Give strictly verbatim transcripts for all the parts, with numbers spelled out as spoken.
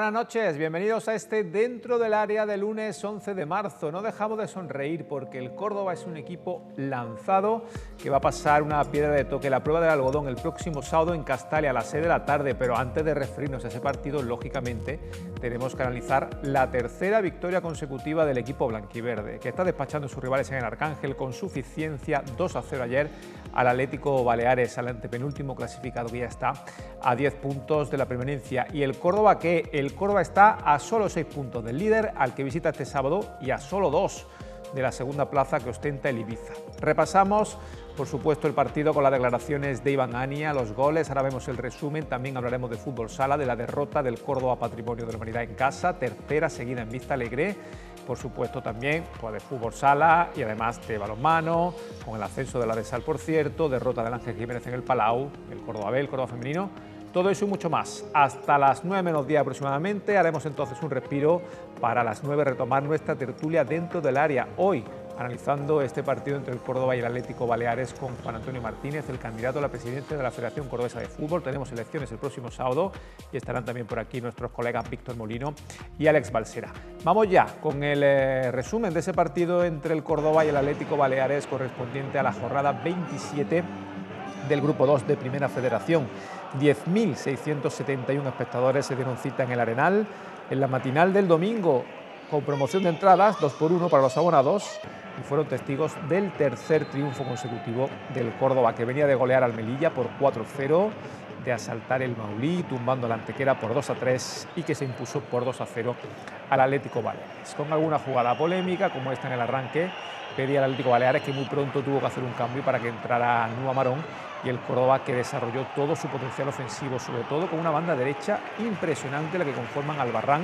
buenas noches, bienvenidos a este Dentro del Área de lunes once de marzo. No dejamos de sonreír porque el Córdoba es un equipo lanzado que va a pasar una piedra de toque, la prueba del algodón, el próximo sábado en Castalia a las seis de la tarde, pero antes de referirnos a ese partido, lógicamente, tenemos que analizar la tercera victoria consecutiva del equipo blanquiverde, que está despachando a sus rivales en el Arcángel con suficiencia, dos a cero ayer al Atlético Baleares, al antepenúltimo clasificado que ya está a diez puntos de la permanencia. Y el Córdoba, que el Córdoba está a solo seis puntos del líder, al que visita este sábado, y a solo dos de la segunda plaza que ostenta el Ibiza. Repasamos, por supuesto, el partido con las declaraciones de Iván Ania, los goles, ahora vemos el resumen, también hablaremos de fútbol sala, de la derrota del Córdoba Patrimonio de la Humanidad en casa, tercera seguida en Vista Alegre, por supuesto también pues, de fútbol sala y además de balonmano, con el ascenso de la de Sal, por cierto, derrota del Ángel Jiménez en el Palau, el Córdoba B, el Córdoba femenino. Todo eso y mucho más. Hasta las nueve menos diez aproximadamente haremos entonces un respiro para las nueve retomar nuestra tertulia dentro del área. Hoy analizando este partido entre el Córdoba y el Atlético Baleares con Juan Antonio Martínez, el candidato a la presidencia de la Federación Cordobesa de Fútbol. Tenemos elecciones el próximo sábado y estarán también por aquí nuestros colegas Víctor Molino y Alex Balsera. Vamos ya con el eh, resumen de ese partido entre el Córdoba y el Atlético Baleares correspondiente a la jornada veintisiete del Grupo dos de Primera Federación. diez mil seiscientos setenta y uno espectadores se dieron cita en el Arenal en la matinal del domingo, con promoción de entradas dos por uno para los abonados, y fueron testigos del tercer triunfo consecutivo del Córdoba, que venía de golear al Melilla por cuatro cero, de asaltar el Maulí, tumbando la Antequera por dos a tres y que se impuso por dos a cero al Atlético Baleares. Con alguna jugada polémica, como esta en el arranque, pedía al Atlético Baleares, que muy pronto tuvo que hacer un cambio para que entrara Nua Marón, y el Córdoba, que desarrolló todo su potencial ofensivo, sobre todo con una banda derecha impresionante, la que conforman Albarrán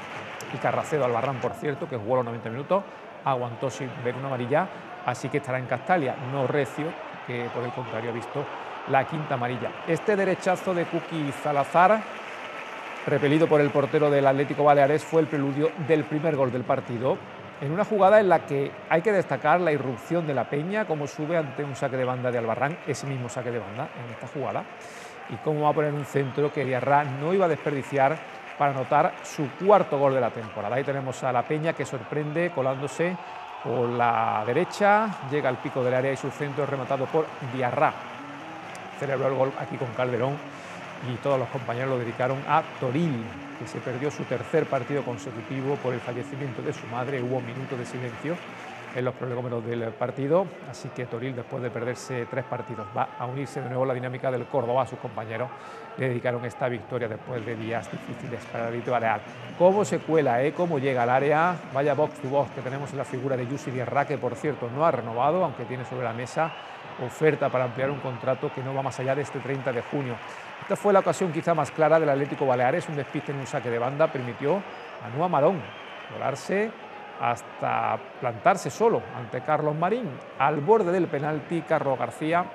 y Carracedo. Albarrán, por cierto, que jugó los noventa minutos, aguantó sin ver una amarilla, así que estará en Castalia, no Recio, que por el contrario ha visto la quinta amarilla. Este derechazo de Kuki Salazar, repelido por el portero del Atlético Baleares, fue el preludio del primer gol del partido, en una jugada en la que hay que destacar la irrupción de la Peña, cómo sube ante un saque de banda de Albarrán, ese mismo saque de banda en esta jugada, y cómo va a poner un centro que Diarra no iba a desperdiciar para anotar su cuarto gol de la temporada. Ahí tenemos a la Peña, que sorprende colándose por la derecha, llega al pico del área y su centro es rematado por Diarra. Celebró el gol aquí con Calderón y todos los compañeros lo dedicaron a Toril, que se perdió su tercer partido consecutivo por el fallecimiento de su madre. Hubo un minuto de silencio en los prolegómenos del partido, así que Toril, después de perderse tres partidos, va a unirse de nuevo a la dinámica del Córdoba. A sus compañeros le dedicaron esta victoria después de días difíciles para el Atlético Baleares. Cómo se cuela, ¿eh? Cómo llega al área, vaya box to box que tenemos en la figura de Yusi Diarra, que por cierto no ha renovado, aunque tiene sobre la mesa oferta para ampliar un contrato que no va más allá de este treinta de junio. Esta fue la ocasión quizá más clara del Atlético Baleares. Un despiste en un saque de banda permitió a Nua Marón volarse hasta plantarse solo ante Carlos Marín. Al borde del penalti, Carlos García,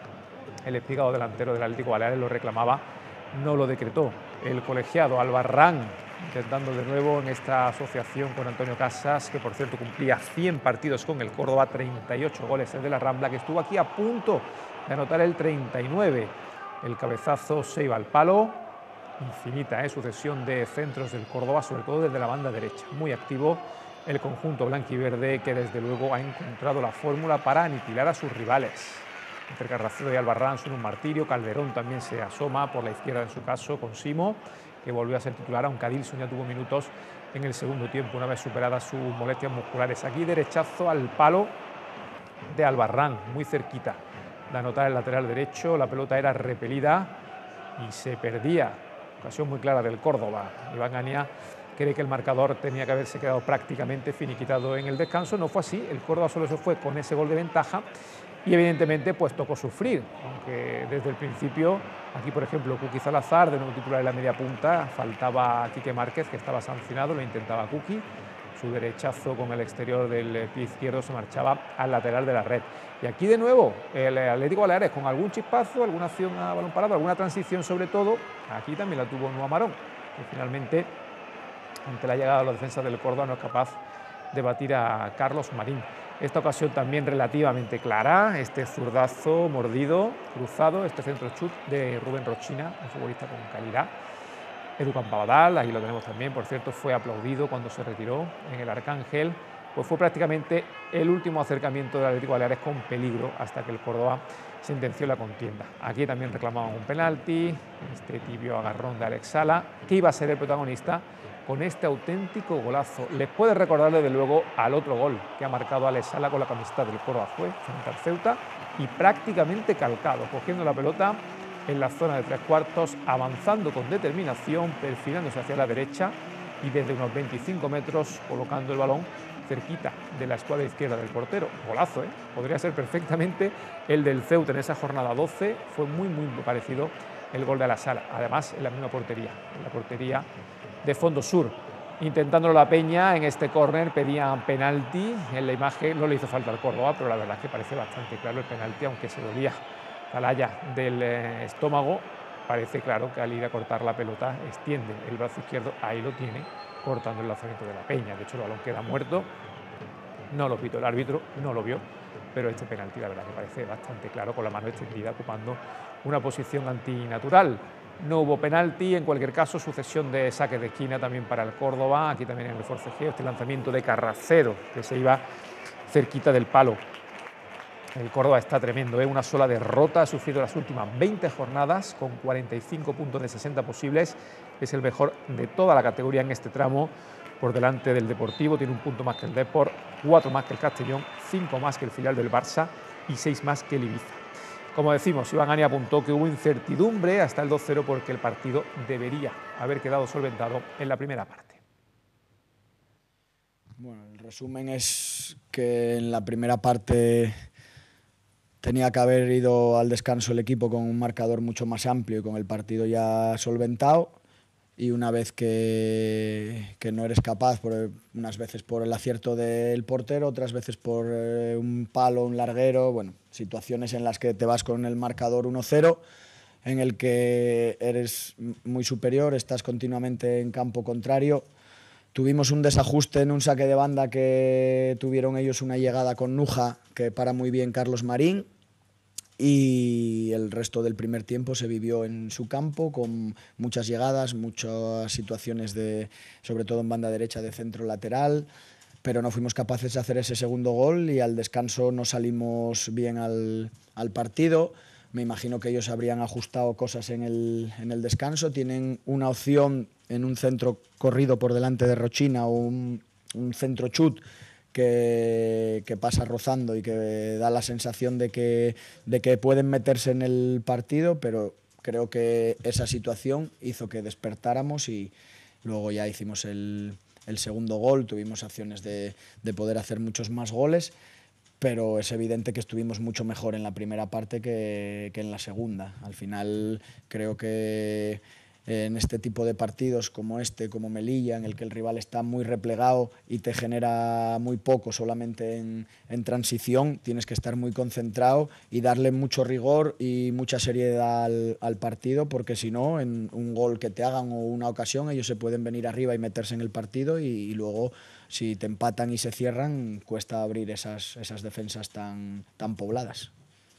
el espigado delantero del Atlético Baleares, lo reclamaba, no lo decretó. El colegiado Albarrán, intentando de nuevo en esta asociación con Antonio Casas, que por cierto cumplía cien partidos con el Córdoba, treinta y ocho goles de la Rambla, que estuvo aquí a punto de anotar el treinta y nueve. El cabezazo se iba al palo. Infinita ¿eh? sucesión de centros del Córdoba, sobre todo desde la banda derecha. Muy activo el conjunto blanquiverde, que desde luego ha encontrado la fórmula para aniquilar a sus rivales. Entre Carracedo y Albarrán son un martirio. Calderón también se asoma por la izquierda en su caso con Simo, que volvió a ser titular, aunque Adilson ya tuvo minutos en el segundo tiempo una vez superadas sus molestias musculares. Aquí derechazo al palo de Albarrán, muy cerquita de anotar el lateral derecho. La pelota era repelida y se perdía. Ocasión muy clara del Córdoba. Iván Ania cree que el marcador tenía que haberse quedado prácticamente finiquitado en el descanso. No fue así, el Córdoba solo se fue con ese gol de ventaja y evidentemente pues tocó sufrir, aunque desde el principio, aquí por ejemplo Kuki Salazar, de nuevo titular en la media punta, faltaba Quique Márquez, que estaba sancionado, lo intentaba Kuki, su derechazo con el exterior del pie izquierdo se marchaba al lateral de la red. Y aquí de nuevo el Atlético Baleares con algún chispazo, alguna acción a balón parado, alguna transición sobre todo, aquí también la tuvo Nua Marón, que finalmente ante la llegada de la defensa del Córdoba no es capaz de batir a Carlos Marín. Esta ocasión también relativamente clara, este zurdazo mordido, cruzado, este centro chut de Rubén Rochina, un futbolista con calidad, Edu Campabadal, ahí lo tenemos también, por cierto, fue aplaudido cuando se retiró en el Arcángel, pues fue prácticamente el último acercamiento del Atlético Baleares con peligro hasta que el Córdoba sentenció la contienda. Aquí también reclamaban un penalti, este tibio agarrón de Alex Sala, que iba a ser el protagonista con este auténtico golazo. Les puede recordar desde luego al otro gol que ha marcado Alex Sala con la camiseta del Córdoba, fue frente al Ceuta y prácticamente calcado, cogiendo la pelota en la zona de tres cuartos, avanzando con determinación, perfilándose hacia la derecha y desde unos veinticinco metros colocando el balón cerquita de la escuadra izquierda del portero. Golazo, ¿eh? Podría ser perfectamente el del Ceuta en esa jornada doce, fue muy muy parecido el gol de la Sala, además en la misma portería, en la portería de fondo sur. Intentándolo la Peña en este córner, pedían penalti, en la imagen no le hizo falta al Córdoba, pero la verdad es que parece bastante claro el penalti, aunque se dolía Calaya del eh, estómago, parece claro que al ir a cortar la pelota extiende el brazo izquierdo, ahí lo tiene, cortando el lanzamiento de la Peña. De hecho, el balón queda muerto, no lo pitó el árbitro, no lo vio, pero este penalti la verdad que parece bastante claro, con la mano extendida, ocupando una posición antinatural. No hubo penalti, en cualquier caso, sucesión de saques de esquina también para el Córdoba, aquí también en el forcejeo, este lanzamiento de Carracero, que se iba cerquita del palo. El Córdoba está tremendo, ¿eh? Una sola derrota, ha sufrido las últimas veinte jornadas con cuarenta y cinco puntos de sesenta posibles, es el mejor de toda la categoría en este tramo, por delante del Deportivo, tiene un punto más que el Depor, cuatro más que el Castellón, cinco más que el filial del Barça y seis más que el Ibiza. Como decimos, Iván Ani apuntó que hubo incertidumbre hasta el dos cero porque el partido debería haber quedado solventado en la primera parte. Bueno, el resumen es que en la primera parte tenía que haber ido al descanso el equipo con un marcador mucho más amplio y con el partido ya solventado. Y una vez que, que no eres capaz, por, unas veces por el acierto del portero, otras veces por eh, un palo, un larguero, bueno, situaciones en las que te vas con el marcador uno cero, en el que eres muy superior, estás continuamente en campo contrario. Tuvimos un desajuste en un saque de banda que tuvieron ellos una llegada con Nuja, que para muy bien Carlos Marín, y el resto del primer tiempo se vivió en su campo con muchas llegadas, muchas situaciones de, sobre todo en banda derecha de centro lateral, pero no fuimos capaces de hacer ese segundo gol y al descanso no salimos bien al, al partido. Me imagino que ellos habrían ajustado cosas en el, en el descanso. Tienen una opción en un centro corrido por delante de Rochina o un, un centro chut Que, que pasa rozando y que da la sensación de que, de que pueden meterse en el partido, pero creo que esa situación hizo que despertáramos y luego ya hicimos el, el segundo gol, tuvimos opciones de, de poder hacer muchos más goles, pero es evidente que estuvimos mucho mejor en la primera parte que, que en la segunda. Al final creo que en este tipo de partidos como este, como Melilla, en el que el rival está muy replegado y te genera muy poco solamente en, en transición, tienes que estar muy concentrado y darle mucho rigor y mucha seriedad al, al partido, porque si no, en un gol que te hagan o una ocasión, ellos se pueden venir arriba y meterse en el partido y, y luego, si te empatan y se cierran, cuesta abrir esas, esas defensas tan, tan pobladas.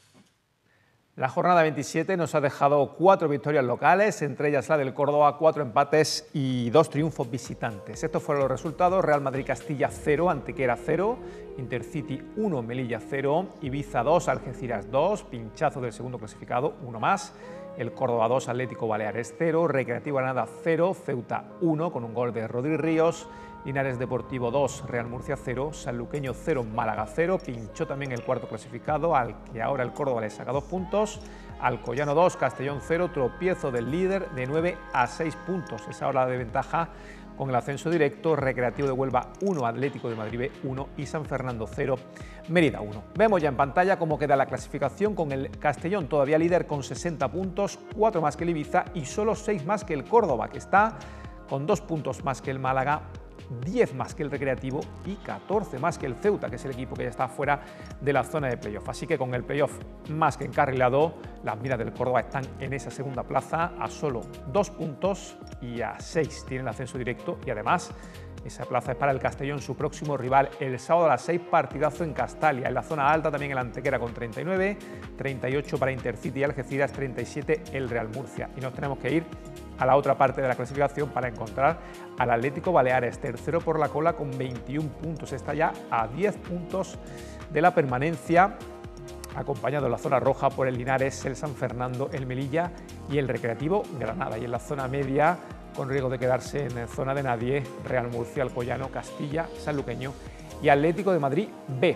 La jornada veintisiete nos ha dejado cuatro victorias locales, entre ellas la del Córdoba, cuatro empates y dos triunfos visitantes. Estos fueron los resultados: Real Madrid-Castilla cero, Antequera cero, Intercity uno, Melilla cero, Ibiza dos, Algeciras dos, pinchazo del segundo clasificado, uno más, el Córdoba dos, Atlético Baleares cero, Recreativo Granada cero, Ceuta uno con un gol de Rodri Ríos, Linares Deportivo dos, Real Murcia cero, Sanluqueño cero, Málaga cero, pinchó también el cuarto clasificado, al que ahora el Córdoba le saca dos puntos, Alcoyano dos, Castellón cero, tropiezo del líder de nueve a seis puntos, esa hora de ventaja con el ascenso directo, Recreativo de Huelva uno, Atlético de Madrid B uno y San Fernando cero, Mérida uno. Vemos ya en pantalla cómo queda la clasificación, con el Castellón todavía líder con sesenta puntos, cuatro más que el Ibiza y solo seis más que el Córdoba, que está con dos puntos más que el Málaga, diez más que el Recreativo y catorce más que el Ceuta, que es el equipo que ya está fuera de la zona de playoff. Así que con el playoff más que encarrilado, las miras del Córdoba están en esa segunda plaza a solo dos puntos y a seis tiene el ascenso directo, y además esa plaza es para el Castellón, su próximo rival, el sábado a las seis, partidazo en Castalia. En la zona alta también el Antequera con treinta y nueve, treinta y ocho para Intercity y Algeciras, treinta y siete el Real Murcia. Y nos tenemos que ir a la otra parte de la clasificación para encontrar al Atlético Baleares, tercero por la cola con veintiún puntos. Está ya a diez puntos de la permanencia, acompañado en la zona roja por el Linares, el San Fernando, el Melilla y el Recreativo Granada. Y en la zona media, con riesgo de quedarse en zona de nadie, Real Murcia, Alcoyano, Castilla, Sanluqueño y Atlético de Madrid B.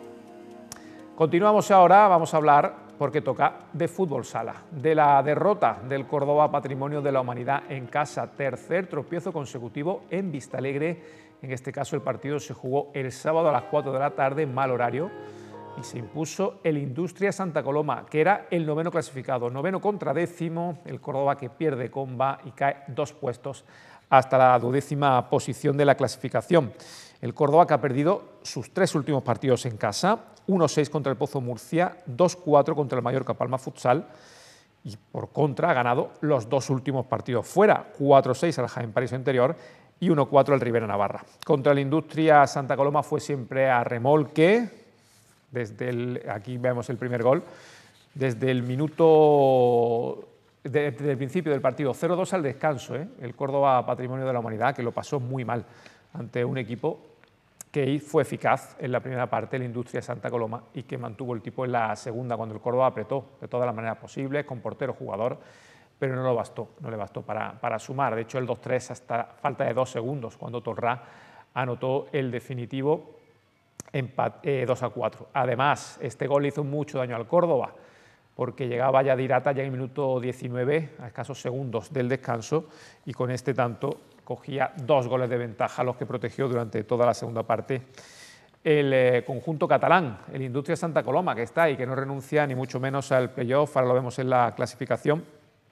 Continuamos ahora, vamos a hablar, porque toca, de fútbol sala, de la derrota del Córdoba Patrimonio de la Humanidad en casa, tercer tropiezo consecutivo en Vistalegre. En este caso el partido se jugó el sábado a las cuatro de la tarde, mal horario, y se impuso el Industria Santa Coloma, que era el noveno clasificado, noveno contra décimo, el Córdoba que pierde comba y cae dos puestos hasta la duodécima posición de la clasificación. El Córdoba que ha perdido sus tres últimos partidos en casa, uno seis contra el Pozo Murcia, dos cuatro contra el Mallorca Palma Futsal, y por contra ha ganado los dos últimos partidos fuera, cuatro seis al Jaén Paraíso Interior y uno cuatro al Rivera Navarra. Contra el Industria Santa Coloma fue siempre a remolque. Desde el, aquí vemos el primer gol, desde el minuto, de, desde el principio del partido, cero dos al descanso, ¿eh? El Córdoba Patrimonio de la Humanidad, que lo pasó muy mal ante un equipo que fue eficaz en la primera parte, la Industria Santa Coloma, y que mantuvo el tipo en la segunda, cuando el Córdoba apretó de todas las maneras posibles, con portero jugador, pero no lo bastó, no le bastó para, para sumar. De hecho, el dos tres hasta falta de dos segundos, cuando Torrá anotó el definitivo empate, eh, dos a cuatro. Además, este gol hizo mucho daño al Córdoba, porque llegaba ya Dirata ya en el minuto diecinueve, a escasos segundos del descanso, y con este tanto cogía dos goles de ventaja, los que protegió durante toda la segunda parte el eh, conjunto catalán, el Industria Santa Coloma, que está ahí, que no renuncia ni mucho menos al playoff, ahora lo vemos en la clasificación,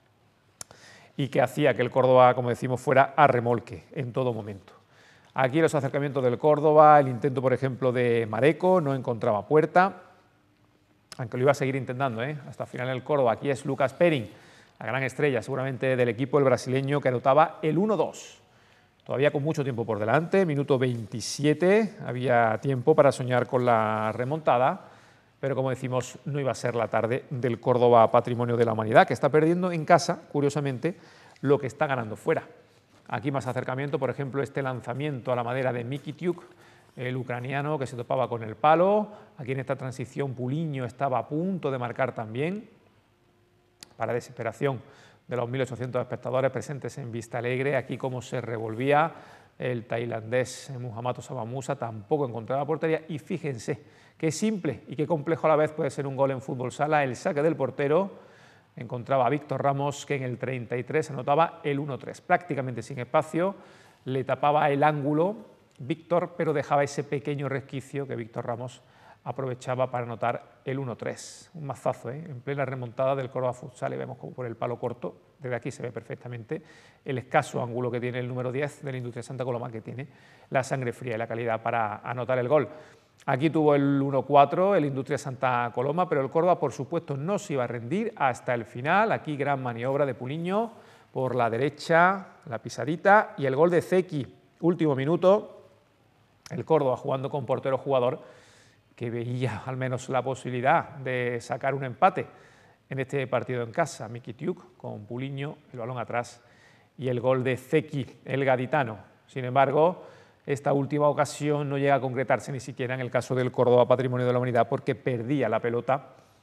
y que hacía que el Córdoba, como decimos, fuera a remolque en todo momento. Aquí los acercamientos del Córdoba, el intento, por ejemplo, de Mareco, no encontraba puerta, aunque lo iba a seguir intentando, ¿eh? Hasta el final el Córdoba. Aquí es Lucas Perin, la gran estrella seguramente del equipo, el brasileño, que anotaba el uno dos. Todavía con mucho tiempo por delante, minuto veintisiete, había tiempo para soñar con la remontada, pero como decimos, no iba a ser la tarde del Córdoba Patrimonio de la Humanidad, que está perdiendo en casa, curiosamente, lo que está ganando fuera. Aquí más acercamiento, por ejemplo, este lanzamiento a la madera de Mikitiuk, el ucraniano que se topaba con el palo. Aquí en esta transición Puliño estaba a punto de marcar también, para desesperación de los mil ochocientos espectadores presentes en Vistalegre. Aquí como se revolvía el tailandés Muhammad Osama Musa, tampoco encontraba portería. Y fíjense qué simple y qué complejo a la vez puede ser un gol en fútbol sala. El saque del portero encontraba a Víctor Ramos, que en el treinta y tres anotaba el uno tres. Prácticamente sin espacio, le tapaba el ángulo Víctor, pero dejaba ese pequeño resquicio que Víctor Ramos aprovechaba para anotar el uno tres. Un mazazo, ¿eh? En plena remontada del Córdoba Futsal, y vemos como por el palo corto, desde aquí se ve perfectamente el escaso ángulo que tiene el número diez de la Industria Santa Coloma, que tiene la sangre fría y la calidad para anotar el gol. Aquí tuvo el uno cuatro, el Industria Santa Coloma, pero el Córdoba, por supuesto, no se iba a rendir hasta el final. Aquí gran maniobra de Puliño por la derecha, la pisadita, y el gol de Zeki, último minuto. El Córdoba jugando con portero jugador, que veía al menos la posibilidad de sacar un empate en este partido en casa. Mikitiuk con Puliño, el balón atrás, y el gol de Zeki, el gaditano. Sin embargo, esta última ocasión no llega a concretarse ni siquiera en el caso del Córdoba Patrimonio de la Humanidad, porque perdía la pelota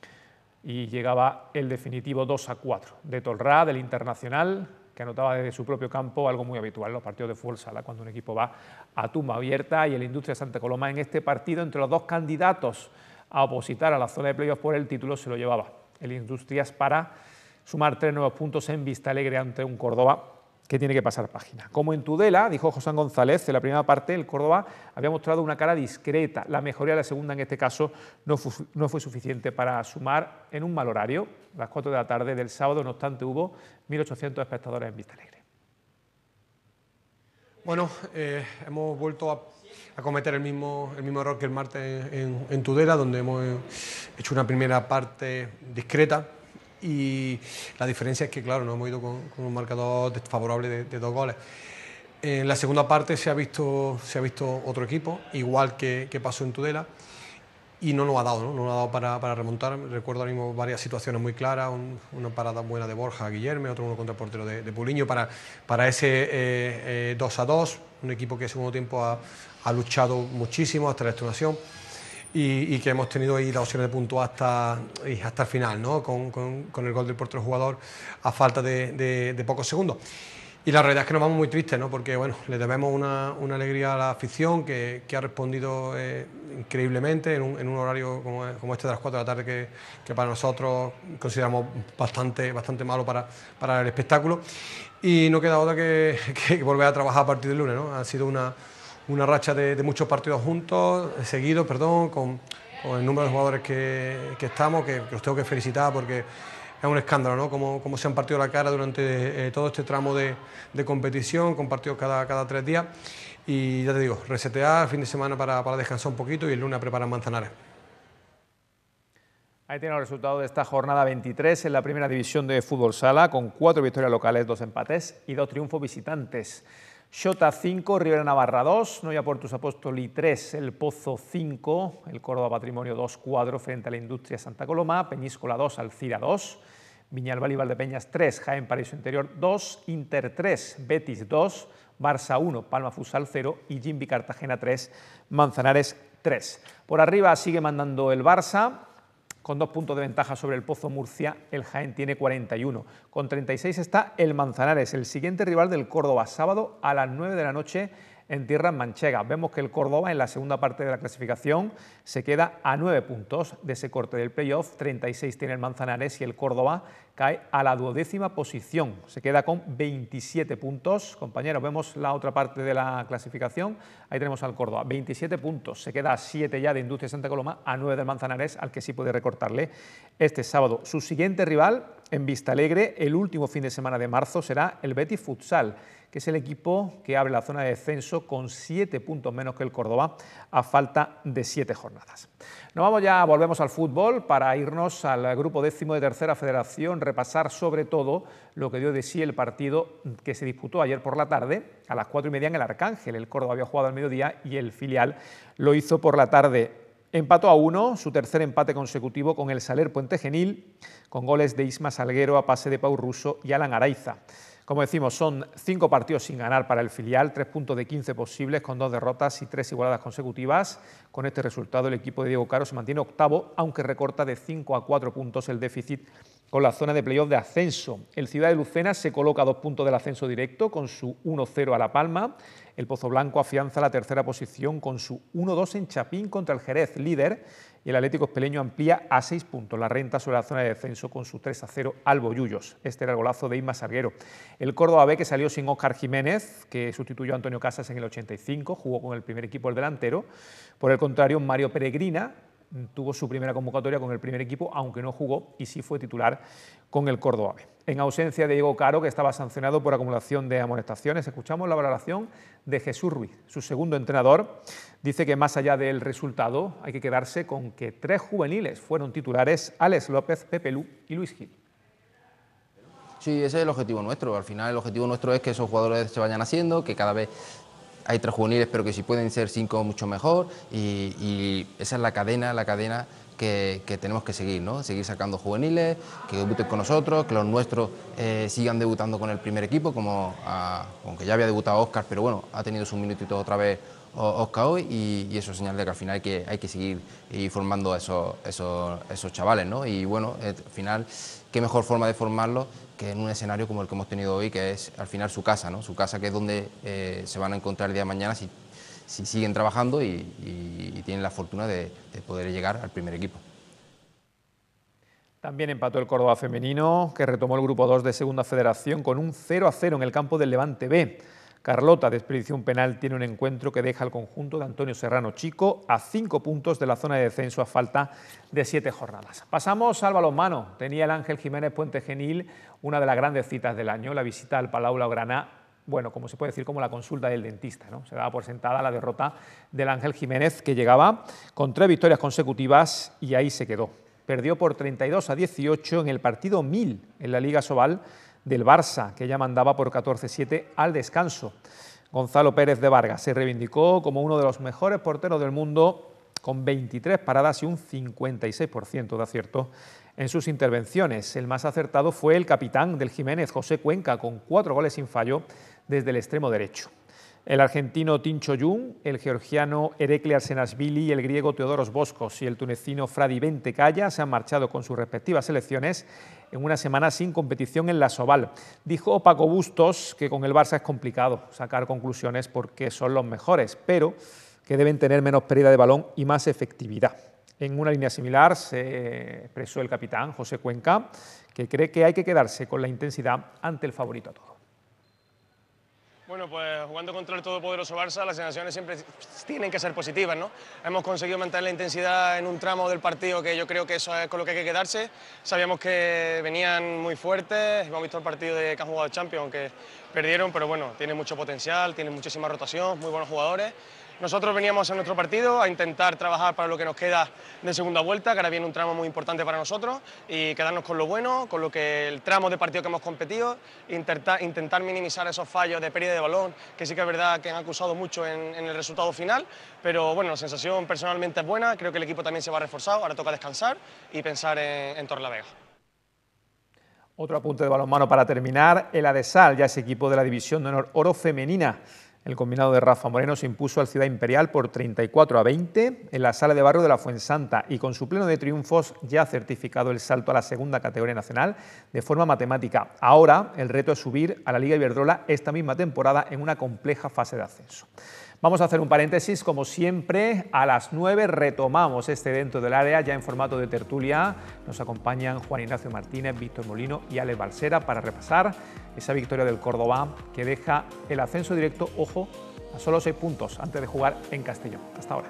y llegaba el definitivo dos a cuatro de Tolrá, del Internacional, que anotaba desde su propio campo, algo muy habitual en los partidos de fútbol sala, cuando un equipo va a tumba abierta, y el Industria Santa Coloma en este partido, entre los dos candidatos a opositar a la zona de playoff por el título, se lo llevaba el Industrias para sumar tres nuevos puntos en Vistalegre ante un Córdoba que tiene que pasar página. Como en Tudela, dijo José González, en la primera parte el Córdoba había mostrado una cara discreta. La mejoría de la segunda en este caso no fue, no fue suficiente para sumar en un mal horario, a las cuatro de la tarde del sábado. No obstante, hubo mil ochocientos espectadores en Vistalegre. Bueno, eh, hemos vuelto a, a cometer el mismo, el mismo error que el martes en, en Tudela, donde hemos hecho una primera parte discreta y la diferencia es que, claro, no hemos ido con, con un marcador desfavorable de, de dos goles. En la segunda parte se ha visto, se ha visto otro equipo, igual que, que pasó en Tudela, y no nos ha dado, no, no nos ha dado para, para remontar. Recuerdo ahora mismo varias situaciones muy claras, un, una parada buena de Borja a Guillermo, otro uno contra el portero de, de Puliño, para, para ese eh, eh, dos a dos, un equipo que en segundo tiempo ha, ha luchado muchísimo hasta la extenuación. Y, y que hemos tenido ahí la opción de puntuar hasta, hasta el final, ¿no? con, con, con el gol del portero jugador a falta de, de, de pocos segundos. Y la realidad es que nos vamos muy tristes, ¿no? Porque bueno, le debemos una, una alegría a la afición que, que ha respondido eh, increíblemente en un, en un horario como, como este de las cuatro de la tarde, que, que para nosotros consideramos bastante, bastante malo para, para el espectáculo. Y no queda otra que, que volver a trabajar a partir del lunes, ¿no? Ha sido una... una racha de, de muchos partidos juntos, seguidos, perdón, con, con el número de jugadores que, que estamos, que, que os tengo que felicitar porque es un escándalo, ¿no? Cómo, cómo se han partido la cara durante eh, todo este tramo de, de competición, con partidos cada, cada tres días. Y ya te digo, resetear, fin de semana para, para descansar un poquito y el lunes preparar Manzanares. Ahí tiene el resultado de esta jornada veintitrés en la primera división de fútbol sala, con cuatro victorias locales, dos empates y dos triunfos visitantes. Xota cinco, Rivera Navarra dos, Noia Portus Apóstoli tres, El Pozo cinco, el Córdoba Patrimonio dos cuatro frente a la Industria Santa Coloma, Peñíscola dos, Alcira dos, Viñalbal y Valdepeñas tres, Jaén Paraíso Interior dos, Inter tres, Betis dos, Barça uno, Palma Futsal cero y Jimbi Cartagena tres, Manzanares tres. Por arriba sigue mandando el Barça, con dos puntos de ventaja sobre el Pozo Murcia, el Jaén tiene cuarenta y uno. Con treinta y seis está el Manzanares, el siguiente rival del Córdoba, sábado a las nueve de la noche en tierras manchegas. Vemos que el Córdoba en la segunda parte de la clasificación se queda a nueve puntos de ese corte del playoff, treinta y seis tiene el Manzanares y el Córdoba cae a la duodécima posición, se queda con veintisiete puntos. Compañeros, vemos la otra parte de la clasificación, ahí tenemos al Córdoba, veintisiete puntos, se queda a siete ya de Industria Santa Coloma, a nueve del Manzanares, al que sí puede recortarle este sábado. Su siguiente rival en Vistalegre, el último fin de semana de marzo, será el Betis Futsal, que es el equipo que abre la zona de descenso con siete puntos menos que el Córdoba a falta de siete jornadas. Nos vamos ya, volvemos al fútbol para irnos al grupo décimo de Tercera Federación, repasar sobre todo lo que dio de sí el partido que se disputó ayer por la tarde a las cuatro y media en el Arcángel. El Córdoba había jugado al mediodía y el filial lo hizo por la tarde. Empató a uno, su tercer empate consecutivo con el Saler Puente Genil, con goles de Isma Salguero a pase de Pau Russo y Alan Araiza. Como decimos, son cinco partidos sin ganar para el filial, tres puntos de quince posibles con dos derrotas y tres igualadas consecutivas. Con este resultado el equipo de Diego Caro se mantiene octavo, aunque recorta de cinco a cuatro puntos el déficit con la zona de playoff de ascenso. El Ciudad de Lucena se coloca a dos puntos del ascenso directo con su uno cero a La Palma. El Pozo Blanco afianza la tercera posición con su uno dos en Chapín contra el Jerez, líder. Y el Atlético Espeleño amplía a seis puntos la renta sobre la zona de descenso con su tres a cero al Bollullos. Este era el golazo de Isma Salguero. El Córdoba B, que salió sin Óscar Jiménez, que sustituyó a Antonio Casas en el ochenta y cinco, jugó con el primer equipo el delantero. Por el contrario, Mario Peregrina tuvo su primera convocatoria con el primer equipo, aunque no jugó y sí fue titular con el Córdoba B. En ausencia de Diego Caro, que estaba sancionado por acumulación de amonestaciones, escuchamos la valoración de Jesús Ruiz, su segundo entrenador. Dice que más allá del resultado hay que quedarse con que tres juveniles fueron titulares: Alex López, Pepe Lu y Luis Gil. Sí, ese es el objetivo nuestro. Al final el objetivo nuestro es que esos jugadores se vayan haciendo, que cada vez hay tres juveniles, pero que si pueden ser cinco mucho mejor, y, y esa es la cadena, la cadena que, que tenemos que seguir, ¿no? Seguir sacando juveniles, que debuten con nosotros, que los nuestros eh, sigan debutando con el primer equipo, como a, aunque ya había debutado Óscar, pero bueno, ha tenido sus minutitos otra vez Óscar hoy, y, y eso es señal de que al final hay que, hay que seguir y formando a esos, esos, esos chavales, ¿no? Y bueno, al final, qué mejor forma de formarlos que en un escenario como el que hemos tenido hoy, que es al final su casa, ¿no? Su casa, que es donde eh, se van a encontrar el día de mañana si, si siguen trabajando y, y, y tienen la fortuna de, de poder llegar al primer equipo. También empató el Córdoba femenino, que retomó el grupo dos de Segunda Federación con un cero a cero en el campo del Levante B. Carlota desperdició un penal, tiene un encuentro que deja al conjunto de Antonio Serrano Chico a cinco puntos de la zona de descenso a falta de siete jornadas. Pasamos al balonmano. Tenía el Ángel Jiménez Puente Genil una de las grandes citas del año, la visita al Palau Blaugrana, bueno, como se puede decir, como la consulta del dentista, ¿no? Se daba por sentada la derrota del Ángel Jiménez, que llegaba con tres victorias consecutivas y ahí se quedó. perdió por treinta y dos a dieciocho en el partido mil en la Liga Sobal del Barça, que ya mandaba por catorce siete al descanso. Gonzalo Pérez de Vargas se reivindicó como uno de los mejores porteros del mundo, con veintitrés paradas y un cincuenta y seis por ciento de acierto en sus intervenciones. El más acertado fue el capitán del Jiménez, José Cuenca, con cuatro goles sin fallo desde el extremo derecho. El argentino Tincho Jung, el georgiano Erekli Arsenashvili, el griego Teodoros Boscos y el tunecino Fradi Bentecaya se han marchado con sus respectivas selecciones en una semana sin competición en la Sobal. Dijo Paco Bustos que con el Barça es complicado sacar conclusiones porque son los mejores, pero que deben tener menos pérdida de balón y más efectividad. En una línea similar se expresó el capitán José Cuenca, que cree que hay que quedarse con la intensidad ante el favorito a todo. Bueno, pues jugando contra el todopoderoso Barça, las sensaciones siempre tienen que ser positivas, ¿no? Hemos conseguido mantener la intensidad en un tramo del partido que yo creo que eso es con lo que hay que quedarse. Sabíamos que venían muy fuertes, hemos visto el partido de que han jugado el Champions, aunque perdieron, pero bueno, tienen mucho potencial, tienen muchísima rotación, muy buenos jugadores. Nosotros veníamos en nuestro partido a intentar trabajar para lo que nos queda de segunda vuelta, que ahora viene un tramo muy importante para nosotros, y quedarnos con lo bueno, con lo que el tramo de partido que hemos competido, intentar, intentar minimizar esos fallos de pérdida de balón, que sí que es verdad que han acusado mucho en, en el resultado final, pero bueno, la sensación personalmente es buena, creo que el equipo también se va reforzado, ahora toca descansar y pensar en, en Torrelavega. Otro apunte de balonmano para terminar, el Adesal, ya es equipo de la División de Honor Oro femenina. El combinado de Rafa Moreno se impuso al Ciudad Imperial por treinta y cuatro a veinte en la Sala de Barrio de la Fuensanta y con su pleno de triunfos ya ha certificado el salto a la segunda categoría nacional de forma matemática. Ahora el reto es subir a la Liga Iberdrola esta misma temporada en una compleja fase de ascenso. Vamos a hacer un paréntesis, como siempre, a las nueve retomamos este Dentro del Área ya en formato de tertulia. Nos acompañan Juan Ignacio Martínez, Víctor Molino y Alex Balsera para repasar esa victoria del Córdoba que deja el ascenso directo, ojo, a solo seis puntos antes de jugar en Castellón. Hasta ahora.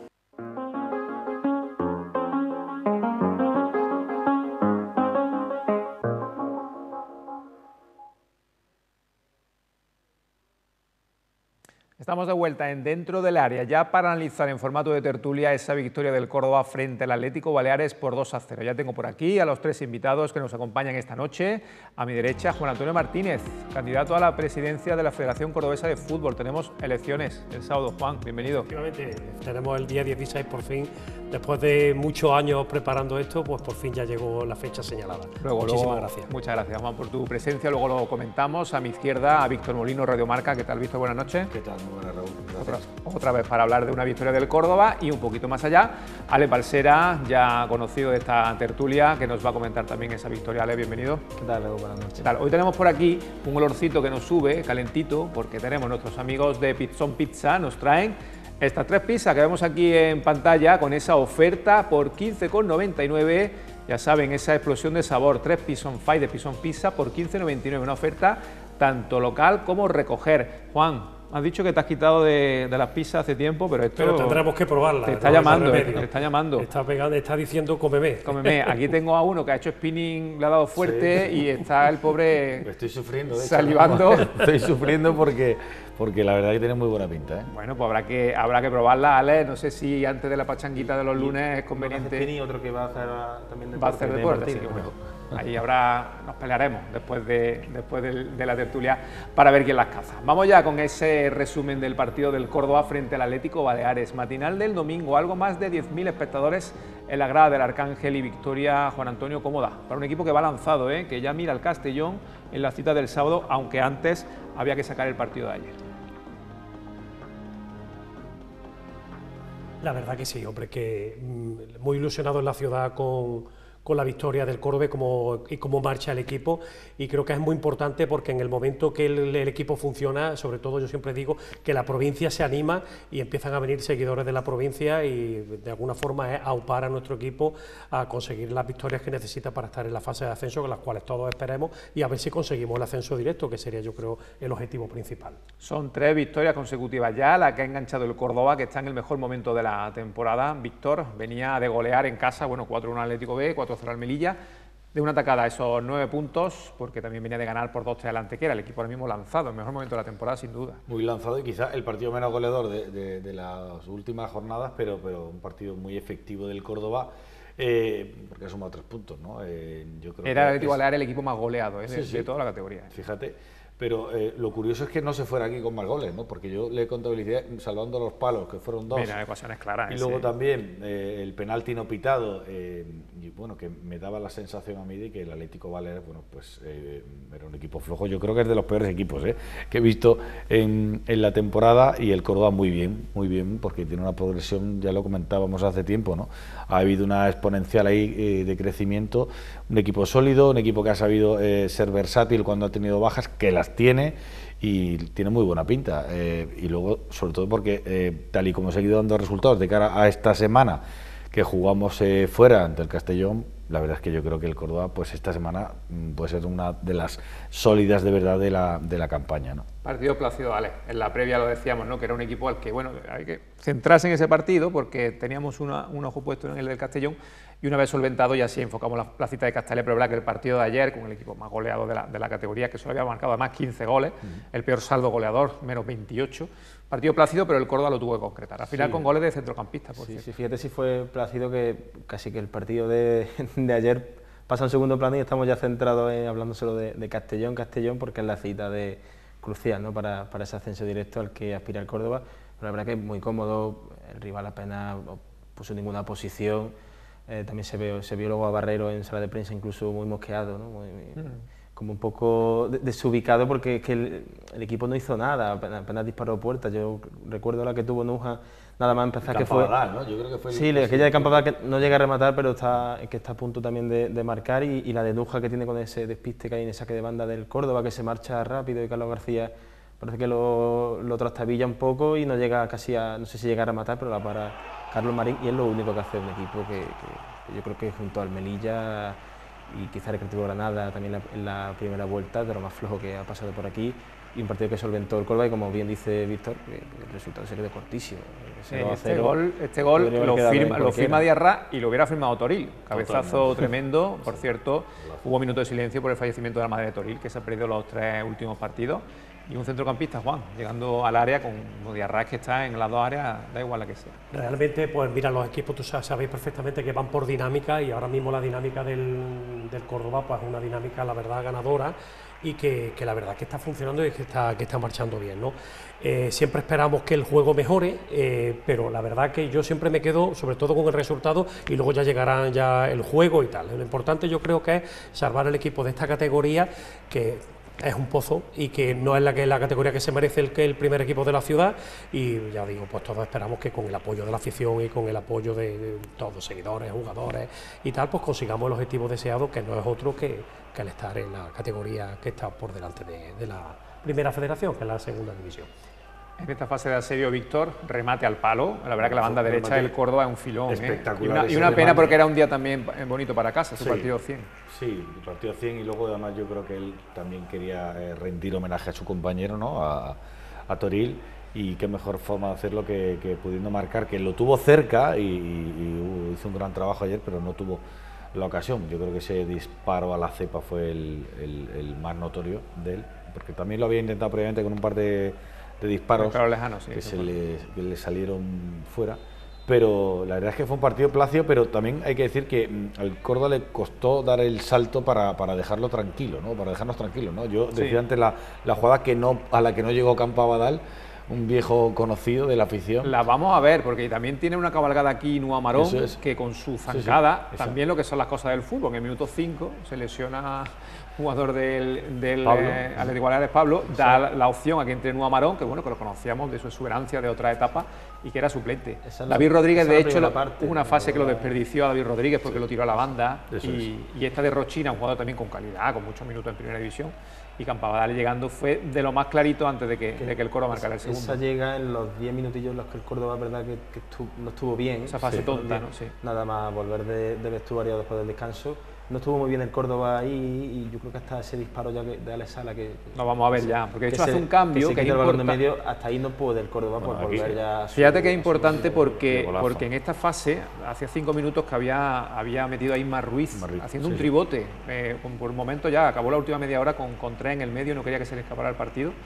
Estamos de vuelta en Dentro del Área, ya para analizar en formato de tertulia esa victoria del Córdoba frente al Atlético Baleares por dos a cero. Ya tengo por aquí a los tres invitados que nos acompañan esta noche. A mi derecha, Juan Antonio Martínez, candidato a la presidencia de la Federación Cordobesa de Fútbol. Tenemos elecciones el sábado. Juan, bienvenido. Efectivamente, tenemos el día dieciséis por fin. Después de muchos años preparando esto, pues por fin ya llegó la fecha señalada. Luego, Muchísimas luego, gracias. Muchas gracias, Juan, por tu presencia. Luego lo comentamos. A mi izquierda, a Víctor Molino, Radio Marca. ¿Qué tal, Víctor? Buenas noches. ¿Qué tal? Muy buenas, Raúl. Otra, otra vez para hablar de una victoria del Córdoba y un poquito más allá, Alex Balsera, ya conocido de esta tertulia, que nos va a comentar también esa victoria. Alex, bienvenido. ¿Qué tal, Raúl? Buenas noches. ¿Qué tal? Hoy tenemos por aquí un olorcito que nos sube, calentito, porque tenemos nuestros amigos de Pizzón Pizza, nos traen estas tres pizzas que vemos aquí en pantalla con esa oferta por quince con noventa y nueve. Ya saben, esa explosión de sabor, tres Pizzón Five de Pizzón Pizza por quince noventa y nueve, una oferta tanto local como recoger. Juan, has dicho que te has quitado de, de las pizzas hace tiempo, pero esto... Pero tendremos que probarla. Te está no llamando, eh, te está llamando. Está, pegando, está diciendo cómeme. Cómeme. Aquí tengo a uno que ha hecho spinning, le ha dado fuerte, sí, y está el pobre... Estoy sufriendo, de hecho, salivando. ¿no? Estoy sufriendo porque, porque la verdad que tiene muy buena pinta, ¿eh? Bueno, pues habrá que, habrá que probarla, Alex. No sé si antes de la pachanguita de los lunes es conveniente... Spinning, otro que va a hacer también deporte. Va a hacer deporte, sí, bueno. Ahí habrá, nos pelearemos después, de, después de, de la tertulia para ver quién las caza. Vamos ya con ese resumen del partido del Córdoba frente al Atlético Baleares. Matinal del domingo, algo más de diez mil espectadores en la grada del Arcángel y victoria, Juan Antonio, cómoda para un equipo que va lanzado, ¿eh? Que ya mira al Castellón en la cita del sábado, aunque antes había que sacar el partido de ayer. La verdad que sí, hombre, que mmm, muy ilusionado en la ciudad con... con la victoria del Córdoba como, y cómo marcha el equipo, y creo que es muy importante porque en el momento que el, el equipo funciona, sobre todo yo siempre digo que la provincia se anima y empiezan a venir seguidores de la provincia y de alguna forma es aupar a nuestro equipo a conseguir las victorias que necesita para estar en la fase de ascenso, con las cuales todos esperemos, y a ver si conseguimos el ascenso directo, que sería yo creo el objetivo principal. Son tres victorias consecutivas ya, la que ha enganchado el Córdoba, que está en el mejor momento de la temporada. Víctor venía de golear en casa, bueno, cuatro uno Atlético B, cuatro cero al Melilla, de una tacada esos nueve puntos, porque también venía de ganar por dos tres al Antequera, el equipo ahora mismo lanzado, el mejor momento de la temporada sin duda. Muy lanzado y quizás el partido menos goleador de, de, de las últimas jornadas, pero, pero un partido muy efectivo del Córdoba, Eh, porque ha sumado tres puntos, ¿no? Eh, yo creo Era que el Atlético Baleares el equipo más goleado ¿eh? Sí, de, sí. de toda la categoría. Fíjate. Pero eh, lo curioso es que no se fuera aquí con más goles, ¿no? Porque yo le contabilicé salvando los palos, que fueron dos. Mira, ecuaciones claras. Y luego también eh, el penalti no pitado, eh, y bueno, que me daba la sensación a mí de que el Atlético Baleares, bueno, pues eh, era un equipo flojo. Yo creo que es de los peores equipos eh, que he visto en, en la temporada, y el Córdoba muy bien, muy bien, porque tiene una progresión, ya lo comentábamos hace tiempo, ¿no? Ha habido una exponencial ahí eh, de crecimiento, un equipo sólido, un equipo que ha sabido eh, ser versátil cuando ha tenido bajas, que las tiene, y tiene muy buena pinta, eh, y luego sobre todo porque eh, tal y como se han ido dando resultados de cara a esta semana que jugamos eh, fuera ante el Castellón, la verdad es que yo creo que el Córdoba pues esta semana mm, puede ser una de las sólidas de verdad de la, de la campaña, ¿no? Partido plácido, Ale. En la previa lo decíamos, ¿no? Que era un equipo al que, bueno, hay que centrarse en ese partido porque teníamos una, un ojo puesto en el del Castellón, y una vez solventado ya sí enfocamos la, la cita de Castalia, pero es verdad que el partido de ayer, con el equipo más goleado de la, de la categoría, que solo había marcado además quince goles, uh-huh. el peor saldo goleador, menos veintiocho, partido plácido, pero el Córdoba lo tuvo que concretar, al final sí. con goles de centrocampista. Por sí, cierto. sí, fíjate si fue plácido que casi que el partido de, de ayer pasa en segundo plano y estamos ya centrados en hablando solo de, de Castellón, Castellón, porque es la cita de crucial, ¿no? para, para ese ascenso directo al que aspira el Córdoba, pero la verdad que es muy cómodo, el rival apenas puso ninguna posición. Eh, también se vio, se vio luego a Barrero en sala de prensa incluso muy mosqueado, ¿no? Muy, muy, como un poco desubicado porque es que el, el equipo no hizo nada, apenas, apenas disparó puertas. Yo recuerdo la que tuvo Nuja, nada más empezar que fue... ¿no? Yo creo que fue sí, el, aquella de Campabadal que no llega a rematar, pero está, que está a punto también de, de marcar, y, y la de Nuja que tiene con ese despiste que hay en el saque de banda del Córdoba, que se marcha rápido, y Carlos García parece que lo, lo trastabilla un poco y no llega casi a, no sé si llega a rematar, pero la para Carlos Marín, y es lo único que hace un equipo que, que, que yo creo que junto al Melilla y quizá el Recreativo Granada también la, en la primera vuelta, de lo más flojo que ha pasado por aquí, y un partido que solventó el Córdoba, y como bien dice Víctor, el resultado se quedó cortísimo. Sí, este gol, este gol lo, firma, lo firma Diarra y lo hubiera firmado Toril, cabezazo Totalmente. tremendo, por cierto, hubo minuto de silencio por el fallecimiento de la madre de Toril, que se ha perdido los tres últimos partidos, y un centrocampista, Juan, llegando al área con Diarra, que está en las dos áreas, da igual la que sea. Realmente, pues mira, los equipos, tú sabéis perfectamente que van por dinámica, y ahora mismo la dinámica del, del Córdoba, pues es una dinámica, la verdad, ganadora, y que, que la verdad que está funcionando y que está, que está marchando bien, ¿no? Eh, siempre esperamos que el juego mejore, eh, pero la verdad que yo siempre me quedo sobre todo con el resultado, y luego ya llegará ya el juego y tal. Lo importante yo creo que es salvar el equipo de esta categoría, que es un pozo y que no es la, que, la categoría que se merece el, que el primer equipo de la ciudad, y ya digo, pues todos esperamos que con el apoyo de la afición y con el apoyo de, de todos, seguidores, jugadores y tal, pues consigamos el objetivo deseado, que no es otro que, que el estar en la categoría que está por delante de, de la primera federación, que es la segunda división. En esta fase de asedio, Víctor, remate al palo. La verdad que la banda derecha del Córdoba es un filón. Espectacular. ¿eh? Y una, y una pena porque era un día también bonito para casa, su sí, partido cien. Sí, el partido cien, y luego además yo creo que él también quería eh, rendir homenaje a su compañero, ¿no? a, a Toril, y qué mejor forma de hacerlo que, que pudiendo marcar, que lo tuvo cerca y, y, y hizo un gran trabajo ayer, pero no tuvo la ocasión. Yo creo que ese disparo a la cepa fue el, el, el más notorio de él, porque también lo había intentado previamente con un par de de disparos lejano, sí, que se le, que le salieron fuera, pero la verdad es que fue un partido plácido, pero también hay que decir que al Córdoba le costó dar el salto para, para dejarlo tranquilo, ¿no? Para dejarnos tranquilos, ¿no? Yo decía sí. antes la, la jugada que no, a la que no llegó Campabadal, un viejo conocido de la afición. La vamos a ver, porque también tiene una cabalgada aquí Nua Marón, es. que con su zancada, sí, sí, también lo que son las cosas del fútbol, en el minuto cinco se lesiona jugador del, del eh, Atlético Baleares, Pablo, da la, la opción a que entre Nua Marón, que bueno, que lo conocíamos de su exuberancia de otra etapa y que era suplente. La, David Rodríguez, de hecho, hubo una fase que lo desperdició a David Rodríguez porque sí. lo tiró a la banda, y, y esta de Rochina, un jugador también con calidad, con muchos minutos en primera división, y Campabadal llegando fue de lo más clarito antes de que, de que el Córdoba marcara el segundo. Esa llega en los diez minutillos en los que el Córdoba, verdad, que, que estuvo, no estuvo bien. Esa fase sí, tonta, ¿no? Sí. Nada más volver de, de vestuario después del descanso. No estuvo muy bien el Córdoba ahí, y yo creo que hasta ese disparo ya de Alex Sala que... Lo vamos a ver ya, porque de hecho hace un cambio que, que, que es importante. Medio, hasta ahí no puede el Córdoba bueno, por volver ya... Fíjate que es importante porque, porque en esta fase, hace cinco minutos que había, había metido a Isma Ruiz, Ruiz haciendo sí, un tribote. Eh, por un momento ya acabó la última media hora con, con tres en el medio, no quería que se le escapara el partido.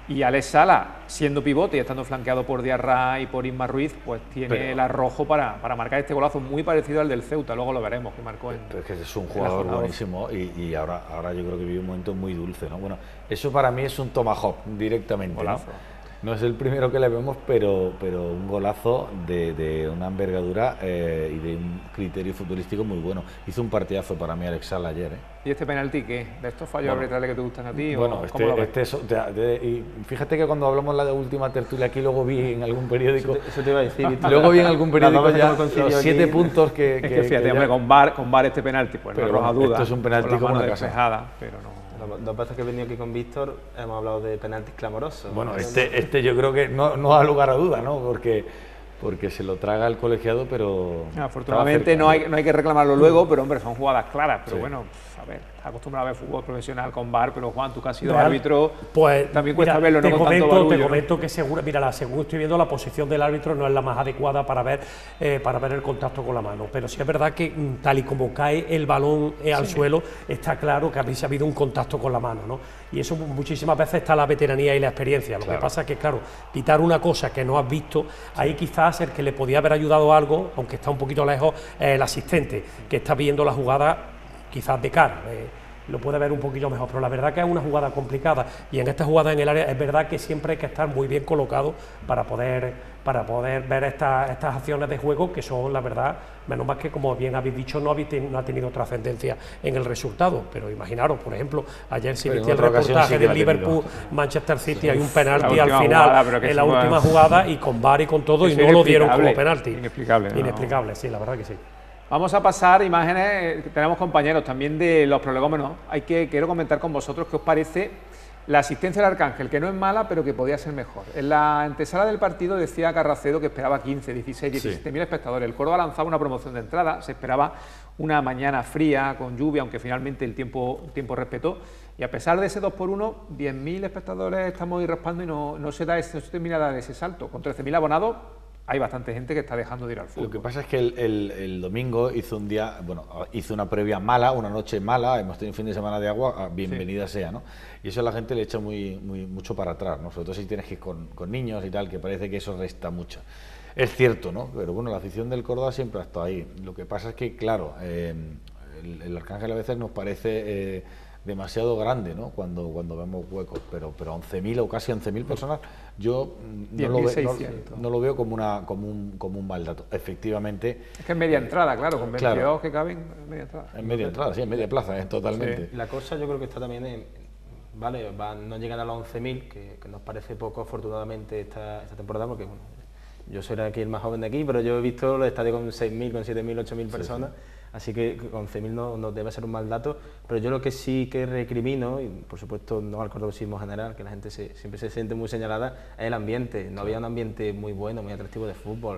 Y Alex Sala, siendo pivote y estando flanqueado por Diarra y por Isma Ruiz, pues tiene Pero, el arrojo para, para marcar este golazo muy parecido al del Ceuta, luego lo veremos, que marcó en... Pero es que es un jugador buenísimo y, y ahora, ahora yo creo que vive un momento muy dulce, ¿no? Bueno, eso para mí es un tomahawk directamente, ¿no? No es el primero que le vemos, pero, pero un golazo de, de una envergadura eh, y de un criterio futbolístico muy bueno. Hizo un partidazo para mí Alex Sala ayer, ¿eh? ¿Y este penalti qué? ¿De estos fallos bueno, arbitrales que te gustan a ti? Bueno, o este, lo este es, de, de, y fíjate que cuando hablamos la de última tertulia aquí, luego vi en algún periódico... Eso te, eso te iba a decir. Luego vi en algún periódico ya los siete puntos que... Es que, que fíjate, que hombre, con VAR, con VAR este penalti, pues pero no nos duda. Esto es un penalti como una casa. Pero no... Dos veces que he venido aquí con Víctor hemos hablado de penaltis clamorosos. Bueno, este, este yo creo que no, no da lugar a duda, ¿no? Porque, porque se lo traga el colegiado, pero... Afortunadamente no hay, no hay que reclamarlo luego, pero hombre, son jugadas claras. Pero sí. Bueno, a ver, está acostumbrado a ver fútbol profesional con VAR, pero Juan, tú que has sido Real, árbitro, pues también cuesta mira, verlo, te ¿no? Comento, con tanto barullo, te ¿no? comento que seguro, mira, la, según estoy viendo, la posición del árbitro no es la más adecuada para ver, eh, para ver el contacto con la mano. Pero sí es verdad que tal y como cae el balón eh, al sí. suelo, está claro que ha habido un contacto con la mano, ¿no? Y eso muchísimas veces está la veteranía y la experiencia. Lo claro. que pasa es que, claro, quitar una cosa que no has visto, sí. ahí quizás el que le podía haber ayudado algo, aunque está un poquito lejos, eh, el asistente, que está viendo la jugada quizás de cara. Eh, lo puede ver un poquillo mejor, pero la verdad que es una jugada complicada y en esta jugada en el área es verdad que siempre hay que estar muy bien colocado para poder, para poder ver esta, estas acciones de juego que son, la verdad, menos mal que, como bien habéis dicho, no, habéis ten, no ha tenido trascendencia en el resultado, pero imaginaros, por ejemplo, ayer si viste el reportaje sí del Liverpool-Manchester City, sí, hay un penalti al final, jugada, en la última jugada y con VAR y con todo y no lo dieron como penalti. Inexplicable. ¿No? Inexplicable, sí, la verdad que sí. Vamos a pasar imágenes, tenemos compañeros también de los prolegómenos. Hay que, quiero comentar con vosotros qué os parece la asistencia del Arcángel, que no es mala, pero que podía ser mejor. En la antesala del partido decía Carracedo que esperaba quince, dieciséis, diecisiete mil sí. espectadores. El Córdoba lanzaba una promoción de entrada, se esperaba una mañana fría, con lluvia, aunque finalmente el tiempo, el tiempo respetó. Y a pesar de ese dos por uno, diez mil espectadores estamos ahí raspando y no, no, se da ese, no se termina de dar ese salto. Con trece mil abonados, hay bastante gente que está dejando de ir al fútbol. Lo que pasa es que el, el, el domingo hizo un día, bueno, hizo una previa mala, una noche mala, hemos tenido un fin de semana de agua, bienvenida sí. sea, ¿no? Y eso a la gente le echa muy, muy, mucho para atrás, ¿no? Sobre todo si tienes que ir con, con niños y tal, que parece que eso resta mucho. Es cierto, ¿no? Pero bueno, la afición del Córdoba siempre ha estado ahí. Lo que pasa es que, claro, eh, el, el Arcángel a veces nos parece... Eh, demasiado grande, ¿no? Cuando, cuando vemos huecos, pero, pero once mil o casi once mil personas, yo no lo, ve, no, no lo veo como, una, como, un, como un mal dato. Efectivamente... Es que es media entrada, claro, con veintidós claro, que caben, en media entrada. En media entrada, sí, en media plaza, ¿eh? Totalmente. Sí. La cosa yo creo que está también en... Vale, va, no llegan a los once mil, que, que nos parece poco afortunadamente esta, esta temporada, porque bueno, yo soy aquí el más joven de aquí, pero yo he visto los estadios con seis mil, con siete mil, ocho mil personas. Sí, sí. Así que con once mil no, no debe ser un mal dato, pero yo lo que sí que recrimino, y por supuesto no al cordobesismo general, que la gente se, siempre se siente muy señalada, es el ambiente. No había un ambiente muy bueno, muy atractivo de fútbol.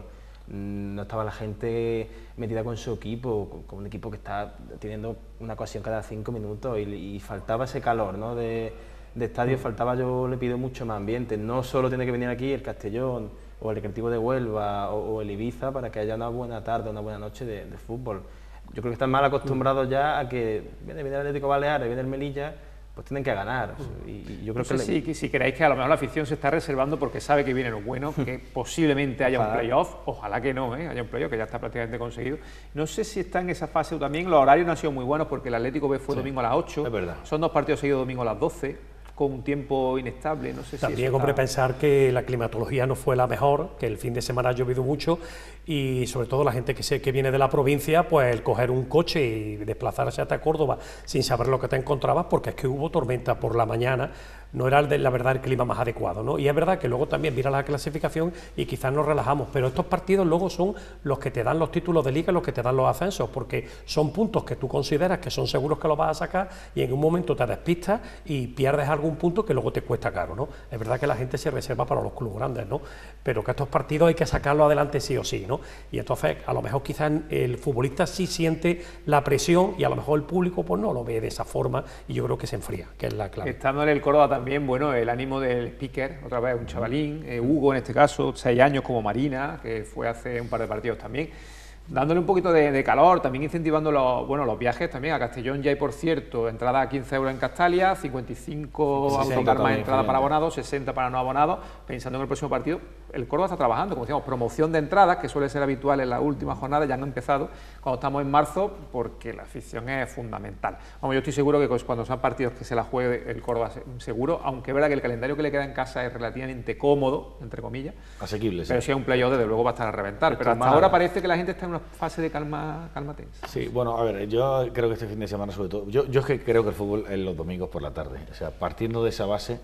No estaba la gente metida con su equipo, con, con un equipo que está teniendo una ocasión cada cinco minutos y, y faltaba ese calor, ¿no? de, de estadio, faltaba, yo le pido mucho más ambiente. No solo tiene que venir aquí el Castellón o el Recreativo de Huelva o, o el Ibiza para que haya una buena tarde, una buena noche de, de fútbol. Yo creo que están mal acostumbrados ya a que viene, viene el Atlético Baleares, viene el Melilla, pues tienen que ganar. Y, y yo creo no sé que si, si creéis que a lo mejor la afición se está reservando porque sabe que viene lo bueno, que posiblemente haya un playoff, ojalá que no, ¿eh? haya un playoff que ya está prácticamente conseguido. No sé si está en esa fase o también, los horarios no han sido muy buenos porque el Atlético B fue sí, domingo a las ocho, es verdad. Son dos partidos seguidos domingo a las doce, con un tiempo inestable, no sé También, si hombre, está... pensar que la climatología no fue la mejor, que el fin de semana ha llovido mucho y sobre todo la gente que, se, que viene de la provincia, pues el coger un coche y desplazarse hasta Córdoba sin saber lo que te encontrabas, porque es que hubo tormenta por la mañana, no era el de, la verdad el clima más adecuado, ¿no? Y es verdad que luego también mira la clasificación y quizás nos relajamos, pero estos partidos luego son los que te dan los títulos de liga, los que te dan los ascensos, porque son puntos que tú consideras que son seguros que los vas a sacar y en un momento te despistas y pierdes algún punto que luego te cuesta caro, ¿no? Es verdad que la gente se reserva para los clubes grandes, ¿no? Pero que estos partidos hay que sacarlos adelante sí o sí, ¿no? Y entonces a lo mejor quizás el futbolista sí siente la presión y a lo mejor el público pues no lo ve de esa forma y yo creo que se enfría, que es la clave. Estando en el Córdoba también, bueno, el ánimo del speaker, otra vez un chavalín, eh, Hugo en este caso, seis años como Marina, que fue hace un par de partidos también. Dándole un poquito de, de calor, también incentivando los, bueno, los viajes también. A Castellón ya hay, por cierto, entrada a quince euros en Castalia, cincuenta y cinco autocar más entrada para abonados, sesenta para no abonados. Pensando en el próximo partido, el Córdoba está trabajando, como decíamos, promoción de entradas, que suele ser habitual en las últimas jornadas, ya han empezado cuando estamos en marzo, porque la afición es fundamental. Vamos, yo estoy seguro que cuando sean partidos que se la juegue el Córdoba, seguro, aunque es verdad que el calendario que le queda en casa es relativamente cómodo, entre comillas. Asequible, sí. Pero si hay un playoff, desde luego va a estar a reventar. Esto pero hasta ahora parece que la gente está en una fase de calma, calma tensa. Sí, bueno, a ver, yo creo que este fin de semana, sobre todo, yo, yo es que creo que el fútbol es los domingos por la tarde. O sea, partiendo de esa base,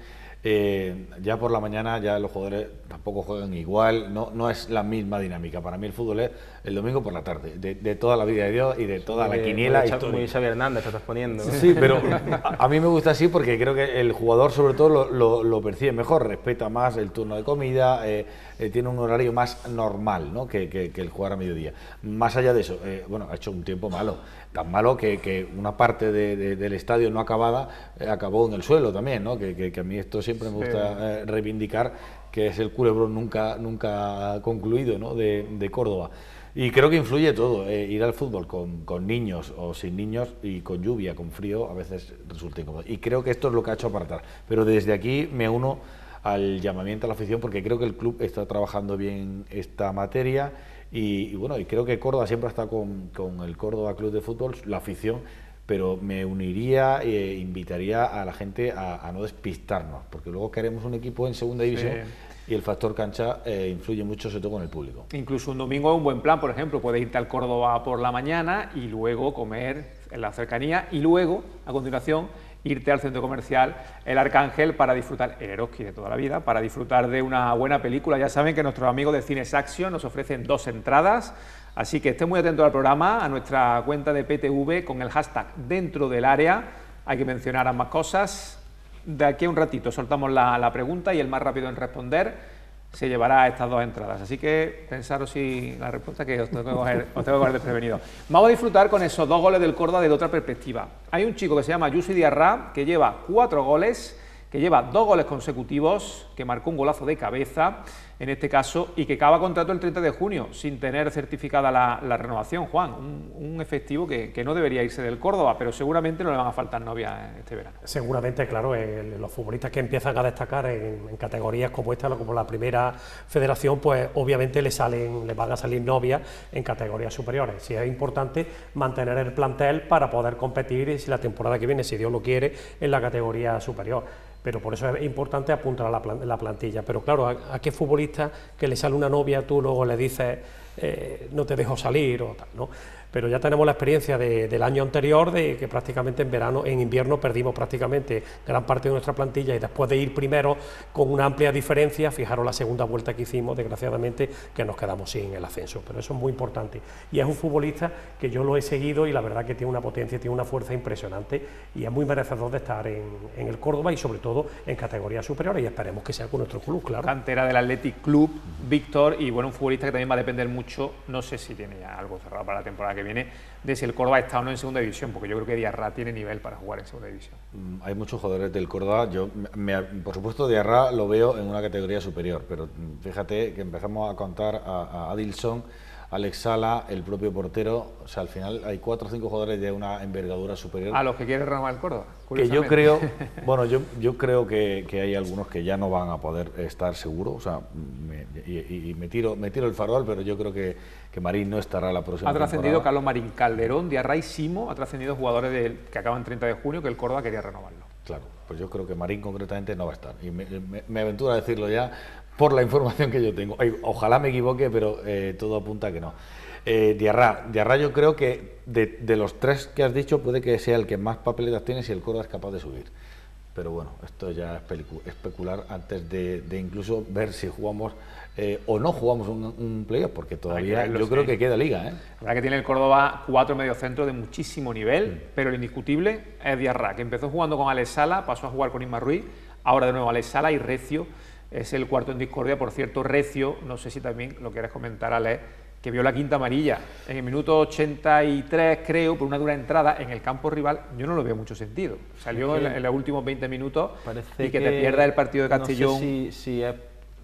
eh, ya por la mañana ya los jugadores tampoco juegan igual, no, no es la misma dinámica. Para mí el fútbol es el domingo por la tarde, de, de toda la vida de Dios y de toda muy, la quiniela. Muy, muy Xavi Hernández te estás poniendo. Sí, pero a, a mí me gusta así porque creo que el jugador sobre todo lo, lo, lo percibe mejor, respeta más el turno de comida, eh, eh, tiene un horario más normal, ¿no? que, que, que el jugar a mediodía. Más allá de eso, eh, bueno, ha hecho un tiempo malo, tan malo que, que una parte de, de, del estadio no acabada eh, acabó en el suelo también, ¿no? que, que, que a mí esto siempre me gusta eh, reivindicar, que es el culebrón nunca, nunca concluido, ¿no? de, de Córdoba. Y creo que influye todo, eh, ir al fútbol con, con niños o sin niños y con lluvia, con frío, a veces resulta incómodo. Y creo que esto es lo que ha hecho apartar. Pero desde aquí me uno al llamamiento a la afición porque creo que el club está trabajando bien esta materia y, y bueno, y creo que Córdoba siempre está con, con el Córdoba Club de Fútbol, la afición, pero me uniría e invitaría a la gente a, a no despistarnos, porque luego queremos un equipo en segunda división. Sí. Y el factor cancha eh, influye mucho, sobre todo con el público. Incluso un domingo es un buen plan, por ejemplo, puedes irte al Córdoba por la mañana y luego comer en la cercanía y luego, a continuación, irte al centro comercial El Arcángel para disfrutar, el Eroski de toda la vida, para disfrutar de una buena película. Ya saben que nuestros amigos de Cines Action nos ofrecen dos entradas, así que estén muy atentos al programa, a nuestra cuenta de P T V con el hashtag dentro del área. Hay que mencionar ambas cosas. De aquí a un ratito soltamos la, la pregunta y el más rápido en responder se llevará estas dos entradas. Así que pensaros si la respuesta que os tengo que coger, os tengo que coger desprevenido. Vamos a disfrutar con esos dos goles del Córdoba desde otra perspectiva. Hay un chico que se llama Yusi Diarra, que lleva cuatro goles, que lleva dos goles consecutivos, que marcó un golazo de cabeza, en este caso, y que acaba contrato el treinta de junio, sin tener certificada la, la renovación. Juan, un, un efectivo que, que no debería irse del Córdoba, pero seguramente no le van a faltar novias este verano. Seguramente, claro, el, los futbolistas que empiezan a destacar en, en categorías como esta, como la primera federación, pues obviamente le salen, le van a salir novias en categorías superiores. Sí es importante mantener el plantel para poder competir si la temporada que viene, si Dios lo quiere, en la categoría superior. Pero por eso es importante apuntar a la, plan la plantilla. Pero claro, ¿a, a qué futbolista que le sale una novia tú luego le dices eh, no te dejo salir o tal, ¿no? Pero ya tenemos la experiencia de, del año anterior de que prácticamente en verano, en invierno perdimos prácticamente gran parte de nuestra plantilla y después de ir primero con una amplia diferencia, fijaros la segunda vuelta que hicimos, desgraciadamente, que nos quedamos sin el ascenso. Pero eso es muy importante. Y es un futbolista que yo lo he seguido y la verdad que tiene una potencia, tiene una fuerza impresionante y es muy merecedor de estar en, en el Córdoba y sobre todo en categorías superiores y esperemos que sea con nuestro club, claro. Cantera del Athletic Club, Víctor, y bueno, un futbolista que también va a depender mucho, no sé si tiene ya algo cerrado para la temporada que viene, de si el Córdoba está o no en segunda división, porque yo creo que Diarra tiene nivel para jugar en segunda división. Hay muchos jugadores del Córdoba, yo me, por supuesto Diarra lo veo en una categoría superior, pero fíjate que empezamos a contar a, a Adilson, Alex Sala, el propio portero, o sea, al final hay cuatro o cinco jugadores de una envergadura superior. A los que quiere renovar el Córdoba. Que yo creo, bueno, yo, yo creo que, que hay algunos que ya no van a poder estar seguros, o sea, me, y, y me, tiro, me tiro el farol, pero yo creo que, que Marín no estará la próxima temporada. Ha trascendido temporada. Carlos Marín, Calderón, Diarra y Simo, ha trascendido jugadores de, que acaban treinta de junio que el Córdoba quería renovarlo. Claro, pues yo creo que Marín concretamente no va a estar, y me, me, me aventuro a decirlo ya por la información que yo tengo. Ojalá me equivoque, pero eh, todo apunta a que no. Eh, Diarra, Diarra yo creo que de, de los tres que has dicho puede que sea el que más papeletas tiene si el Córdoba es capaz de subir. Pero bueno, esto ya es especular antes de, de incluso ver si jugamos eh, o no jugamos un, un playoff, porque todavía yo creo que queda liga. ¿eh? La verdad que tiene el Córdoba cuatro mediocentros de muchísimo nivel, sí. Pero lo indiscutible es Diarra, que empezó jugando con Alex Sala, pasó a jugar con Isma Ruiz, ahora de nuevo Alex Sala y Recio es el cuarto en discordia. Por cierto, Recio, no sé si también lo quieres comentar, Alex, que vio la quinta amarilla en el minuto ochenta y tres, creo, por una dura entrada en el campo rival. Yo no lo veo mucho sentido. Salió en, en los últimos veinte minutos y que, que te pierda el partido de Castellón. No sé si, si es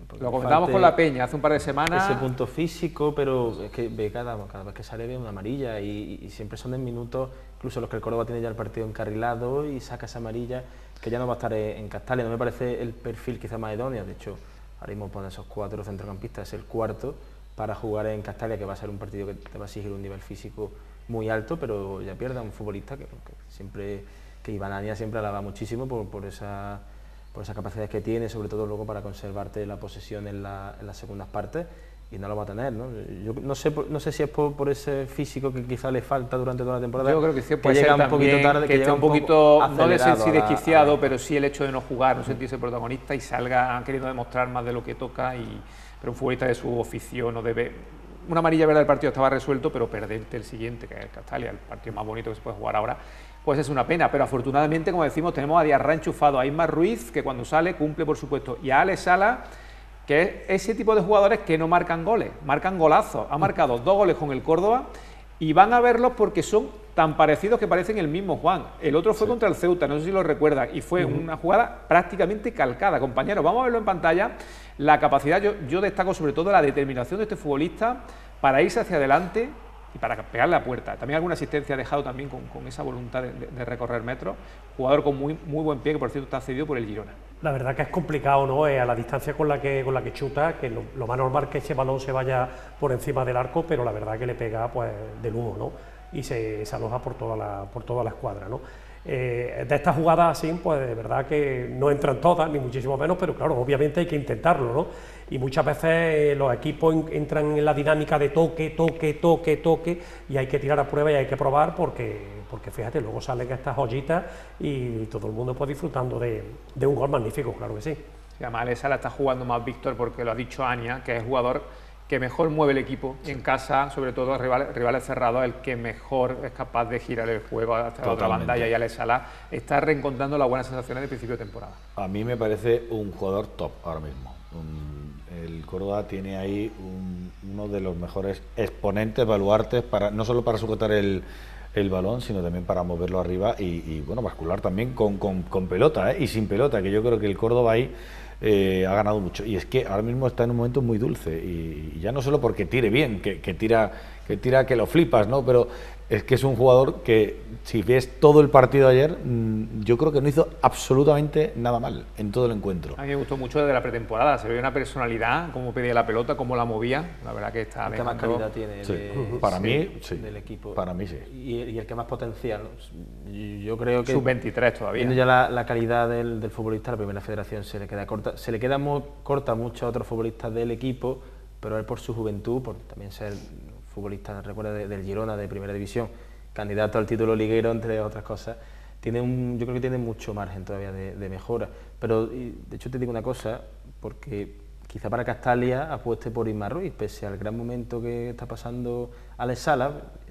Lo comentábamos con la Peña hace un par de semanas. Ese punto físico, pero es que ve cada, cada vez que sale ve una amarilla y, y siempre son en minutos, incluso los que el Córdoba tiene ya el partido encarrilado y saca esa amarilla, que ya no va a estar en Castalia. No me parece el perfil quizá más idóneo, de hecho, ahora mismo pone esos cuatro centrocampistas, es el cuarto para jugar en Castalia, que va a ser un partido que te va a exigir un nivel físico muy alto, pero ya pierda un futbolista que, que siempre, que Iván Ania siempre alaba muchísimo por, por esa... por esas capacidades que tiene, sobre todo luego para conservarte la posesión en, la, en las segundas partes, y no lo va a tener, ¿no? Yo no sé, no sé si es por, por ese físico que quizá le falta durante toda la temporada. Yo creo que sí, puede que ser llega un poquito tarde, que, que esté llega un poquito, un poco no de ser si desquiciado, a la... pero sí el hecho de no jugar, no sentirse protagonista y salga queriendo demostrar más de lo que toca, y, pero un futbolista de su oficio no debe... Una amarilla verdad del partido estaba resuelto, pero perderte el siguiente, que es el Castalia, el partido más bonito que se puede jugar ahora, pues es una pena, pero afortunadamente, como decimos, tenemos a Diarra enchufado, a Isma Ruiz, que cuando sale cumple, por supuesto, y a Alex Sala, que es ese tipo de jugadores que no marcan goles, marcan golazos. Ha marcado dos goles con el Córdoba y van a verlos porque son tan parecidos que parecen el mismo, Juan. El otro fue sí. contra el Ceuta, no sé si lo recuerdan, y fue uh-huh. una jugada prácticamente calcada, compañeros. Vamos a verlo en pantalla. La capacidad, yo, yo destaco sobre todo la determinación de este futbolista para irse hacia adelante y para pegar la puerta. También alguna asistencia ha dejado también con, con esa voluntad de, de recorrer metros. Jugador con muy, muy buen pie, que por cierto está cedido por el Girona. La verdad que es complicado, ¿no? Eh, a la distancia con la que, con la que chuta, que lo, lo más normal es que ese balón se vaya por encima del arco, pero la verdad que le pega pues del humo, ¿no? Y se, se aloja por toda la, por toda la escuadra, ¿no? Eh, de estas jugadas así, pues de verdad que no entran todas, ni muchísimo menos, pero claro, obviamente hay que intentarlo, ¿no? Y muchas veces eh, los equipos en, entran en la dinámica de toque, toque, toque, toque, y hay que tirar a prueba y hay que probar porque, porque fíjate, luego salen estas joyitas y todo el mundo pues disfrutando de, de un gol magnífico, claro que sí. Y además Alex Sala está jugando más Víctor porque lo ha dicho Ania, que es el jugador que mejor mueve el equipo sí. en casa, sobre todo rivales, rivales cerrados, el que mejor es capaz de girar el juego hacia la otra banda, y ahí Alex Sala está reencontrando las buenas sensaciones de principio de temporada. A mí me parece un jugador top ahora mismo. Un, el Córdoba tiene ahí un, uno de los mejores exponentes, baluartes, para, no solo para sujetar el, el balón, sino también para moverlo arriba y, y bueno, bascular también con, con, con pelota ¿eh? y sin pelota, que yo creo que el Córdoba ahí Eh, ha ganado mucho, y es que ahora mismo está en un momento muy dulce, y, y ya no solo porque tire bien, que, que tira que tira que lo flipas, ¿no? Pero es que es un jugador que, si ves todo el partido ayer, mmm, yo creo que no hizo absolutamente nada mal en todo el encuentro. A mí me gustó mucho desde la pretemporada, se veía una personalidad, cómo pedía la pelota, cómo la movía, la verdad que está dejando... más calidad tiene sí. de, uh-huh. para sí, mí, sí. del equipo. Para mí, sí. Y, y el que más potencial, yo creo que... sub veintitrés todavía. Viendo ya la, la calidad del, del futbolista, la primera federación se le queda corta, se le queda muy corta mucho a otros futbolistas del equipo, pero él por su juventud, por también ser futbolista, recuerda, de, del Girona, de primera división, candidato al título liguero, entre otras cosas, tiene un, yo creo que tiene mucho margen todavía de, de mejora. Pero, de hecho, te digo una cosa, porque quizá para Castalia apueste por Isma Ruiz, pese al gran momento que está pasando Alex Sala.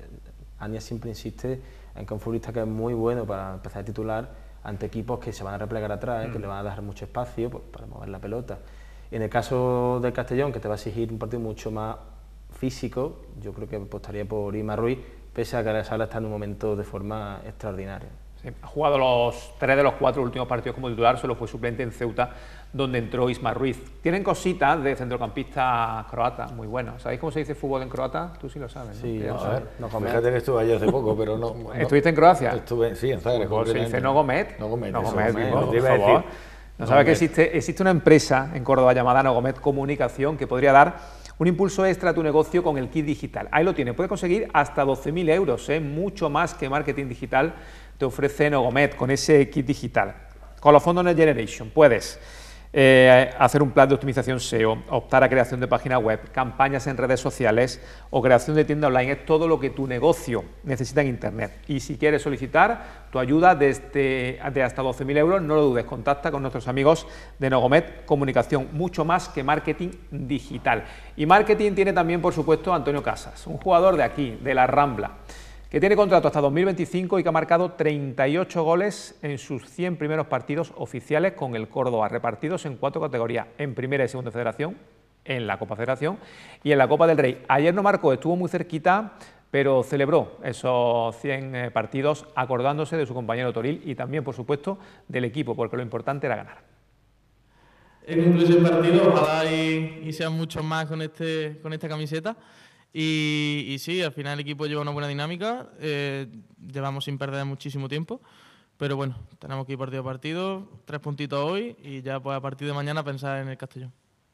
Ania siempre insiste en que un futbolista que es muy bueno para empezar a titular ante equipos que se van a replegar atrás, ¿eh? mm. que le van a dar mucho espacio pues, para mover la pelota. Y en el caso del Castellón, que te va a exigir un partido mucho más físico, yo creo que apostaría por Isma Ruiz, pese a que Alex Sala está en un momento de forma extraordinaria. Sí, ha jugado los tres de los cuatro últimos partidos como titular, solo fue suplente en Ceuta, donde entró Isma Ruiz. Tienen cositas de centrocampista croata muy buenos. ¿Sabéis cómo se dice fútbol en croata? Tú sí lo sabes, ¿no? Sí, no, a ver, no fíjate que estuve allí hace poco, pero no... no ¿Estuviste en Croacia? Estuve, sí, en Zagreb. Se dice Nogomet. Nogomet, Nogomet, Nogomet, por, no, por favor. ¿No sabes que existe, existe una empresa en Córdoba llamada Nogomet Comunicación que podría dar un impulso extra a tu negocio con el kit digital? Ahí lo tiene, puede conseguir hasta doce mil euros, ¿eh? Mucho más que marketing digital te ofrece Nogomet con ese kit digital. Con los fondos Next Generation puedes eh, hacer un plan de optimización S E O, optar a creación de página web, campañas en redes sociales o creación de tienda online. Es todo lo que tu negocio necesita en Internet. Y si quieres solicitar tu ayuda desde de hasta doce mil euros, no lo dudes, contacta con nuestros amigos de Nogomet Comunicación, mucho más que marketing digital. Y marketing tiene también, por supuesto, Antonio Casas, un jugador de aquí, de la Rambla, que tiene contrato hasta dos mil veinticinco y que ha marcado treinta y ocho goles en sus cien primeros partidos oficiales con el Córdoba, repartidos en cuatro categorías, en Primera y Segunda Federación, en la Copa Federación y en la Copa del Rey. Ayer no marcó, estuvo muy cerquita, pero celebró esos cien partidos acordándose de su compañero Toril y también, por supuesto, del equipo, porque lo importante era ganar. en incluso el partido, ojalá y, y sean muchos más con, este, con esta camiseta. Y, y sí, al final el equipo lleva una buena dinámica, eh, llevamos sin perder muchísimo tiempo, pero bueno, tenemos que ir partido a partido, tres puntitos hoy y ya pues a partir de mañana pensar en el Castellón.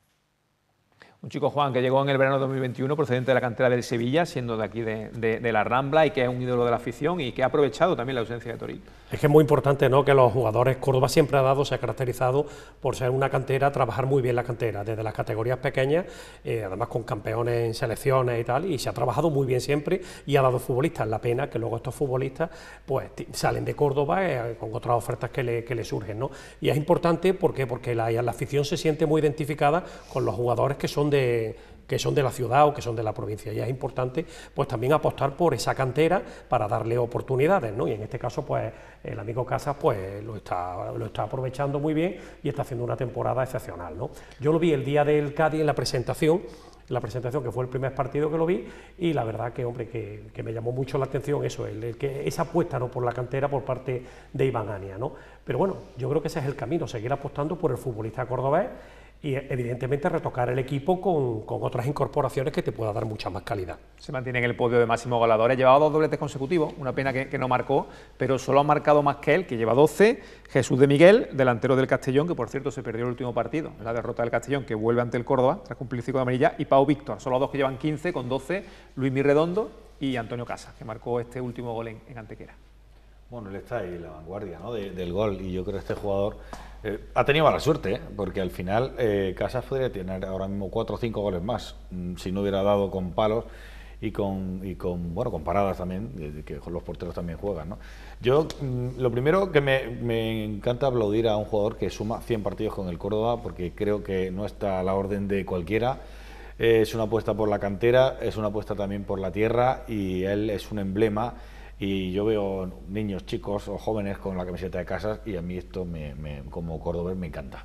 Un chico, Juan, que llegó en el verano de dos mil veintiuno procedente de la cantera del Sevilla, siendo de aquí de, de, de la Rambla, y que es un ídolo de la afición y que ha aprovechado también la ausencia de Toril. Es que es muy importante, ¿no?, que los jugadores, Córdoba siempre ha dado, se ha caracterizado por ser una cantera, trabajar muy bien la cantera, desde las categorías pequeñas, eh, además con campeones en selecciones y tal, y se ha trabajado muy bien siempre y ha dado futbolistas. La pena que luego estos futbolistas pues salen de Córdoba eh, con otras ofertas que le, que le surgen, ¿no? Y es importante, ¿por qué? Porque la, la afición se siente muy identificada con los jugadores que son de... que son de la ciudad o que son de la provincia, y es importante pues también apostar por esa cantera para darle oportunidades, ¿no? Y en este caso pues el amigo Casas pues lo está, lo está aprovechando muy bien y está haciendo una temporada excepcional, ¿no? Yo lo vi el día del Cádiz en la presentación, la presentación que fue el primer partido que lo vi, y la verdad que, hombre, que, que me llamó mucho la atención eso, el, el que esa apuesta, ¿no?, por la cantera por parte de Iván Ania, ¿no? Pero bueno, yo creo que ese es el camino, seguir apostando por el futbolista cordobés y evidentemente retocar el equipo con, con otras incorporaciones que te pueda dar mucha más calidad. Se mantiene en el podio de máximos goleadores, llevaba dos dobletes consecutivos, una pena que, que no marcó, pero solo han marcado más que él, que lleva doce, Jesús de Miguel, delantero del Castellón, que por cierto se perdió el último partido, en la derrota del Castellón, que vuelve ante el Córdoba, tras cumplir el ciclo de amarilla, y Pau Víctor, son los dos que llevan quince, con doce, Luis Mirredondo y Antonio Casas, que marcó este último gol en, en Antequera. Bueno, él está ahí en la vanguardia, ¿no?, de, del gol, y yo creo que este jugador eh, ha tenido mala suerte, ¿eh? Porque al final eh, Casas podría tener ahora mismo cuatro o cinco goles más, mm, si no hubiera dado con palos y con, y con, bueno, con paradas también, eh, que los porteros también juegan, ¿no? Yo, mm, lo primero que me, me encanta aplaudir a un jugador que suma cien partidos con el Córdoba, porque creo que no está a la orden de cualquiera. Eh, es una apuesta por la cantera, es una apuesta también por la tierra, y él es un emblema. Y yo veo niños, chicos o jóvenes con la camiseta de Casas, y a mí esto me, me, como cordobés me encanta.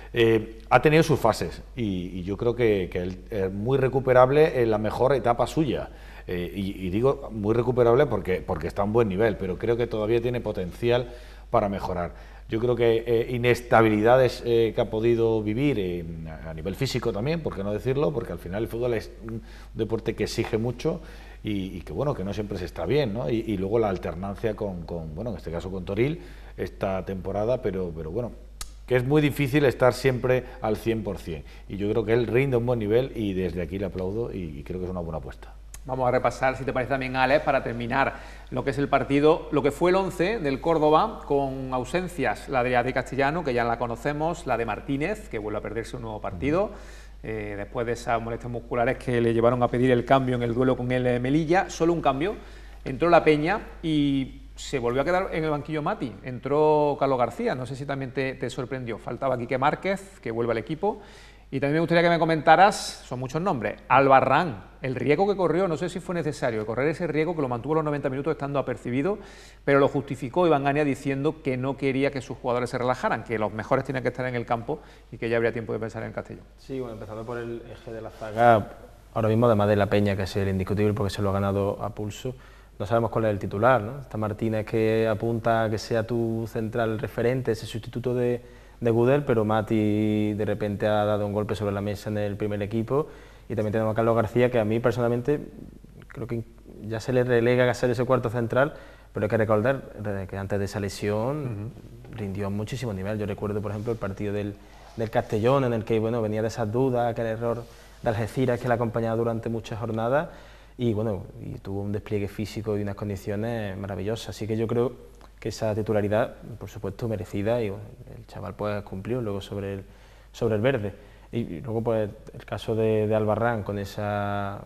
Eh, ha tenido sus fases y, y yo creo que, que él es muy recuperable en la mejor etapa suya. Eh, y, y digo muy recuperable porque, porque está a un buen nivel, pero creo que todavía tiene potencial para mejorar. Yo creo que eh, inestabilidades eh, que ha podido vivir eh, a nivel físico también, por qué no decirlo, porque al final el fútbol es un deporte que exige mucho. Y, y que bueno, que no siempre se está bien, ¿no? Y, y luego la alternancia con, con, bueno, en este caso con Toril, esta temporada, pero, pero bueno, que es muy difícil estar siempre al cien por cien. Y yo creo que él rinde a un buen nivel y desde aquí le aplaudo y, y creo que es una buena apuesta. Vamos a repasar, si te parece también, Alex, para terminar lo que es el partido, lo que fue el once del Córdoba, con ausencias, la de Adri Castellano, que ya la conocemos, la de Martínez, que vuelve a perderse un nuevo partido, Eh, después de esas molestias musculares que le llevaron a pedir el cambio en el duelo con el eh, Melilla. Solo un cambio, entró La Peña y se volvió a quedar en el banquillo Mati, entró Carlos García, no sé si también te, te sorprendió, faltaba Quique Márquez, que vuelve al equipo. Y también me gustaría que me comentaras, son muchos nombres, Albarrán, el riesgo que corrió, no sé si fue necesario correr ese riesgo, que lo mantuvo los noventa minutos estando apercibido, pero lo justificó Iván Ania diciendo que no quería que sus jugadores se relajaran, que los mejores tenían que estar en el campo y que ya habría tiempo de pensar en el Castellón. Sí, bueno, empezando por el eje de la zaga, ahora mismo además de La Peña, que es el indiscutible porque se lo ha ganado a pulso, no sabemos cuál es el titular, ¿no? Está Martínez, que apunta a que sea tu central referente, ese sustituto de... de Gudel, pero Mati de repente ha dado un golpe sobre la mesa en el primer equipo, y también tenemos a Carlos García, que a mí personalmente creo que ya se le relega a ser ese cuarto central, pero hay que recordar que antes de esa lesión uh-huh. rindió a muchísimo nivel. Yo recuerdo, por ejemplo, el partido del, del Castellón, en el que bueno, venía de esas dudas, aquel error de Algeciras que le ha acompañado durante muchas jornadas, y bueno, y tuvo un despliegue físico y unas condiciones maravillosas, así que yo creo que esa titularidad, por supuesto, merecida, y bueno, el chaval pues cumplió luego sobre el, sobre el verde. Y, y luego pues el caso de, de Albarrán con esa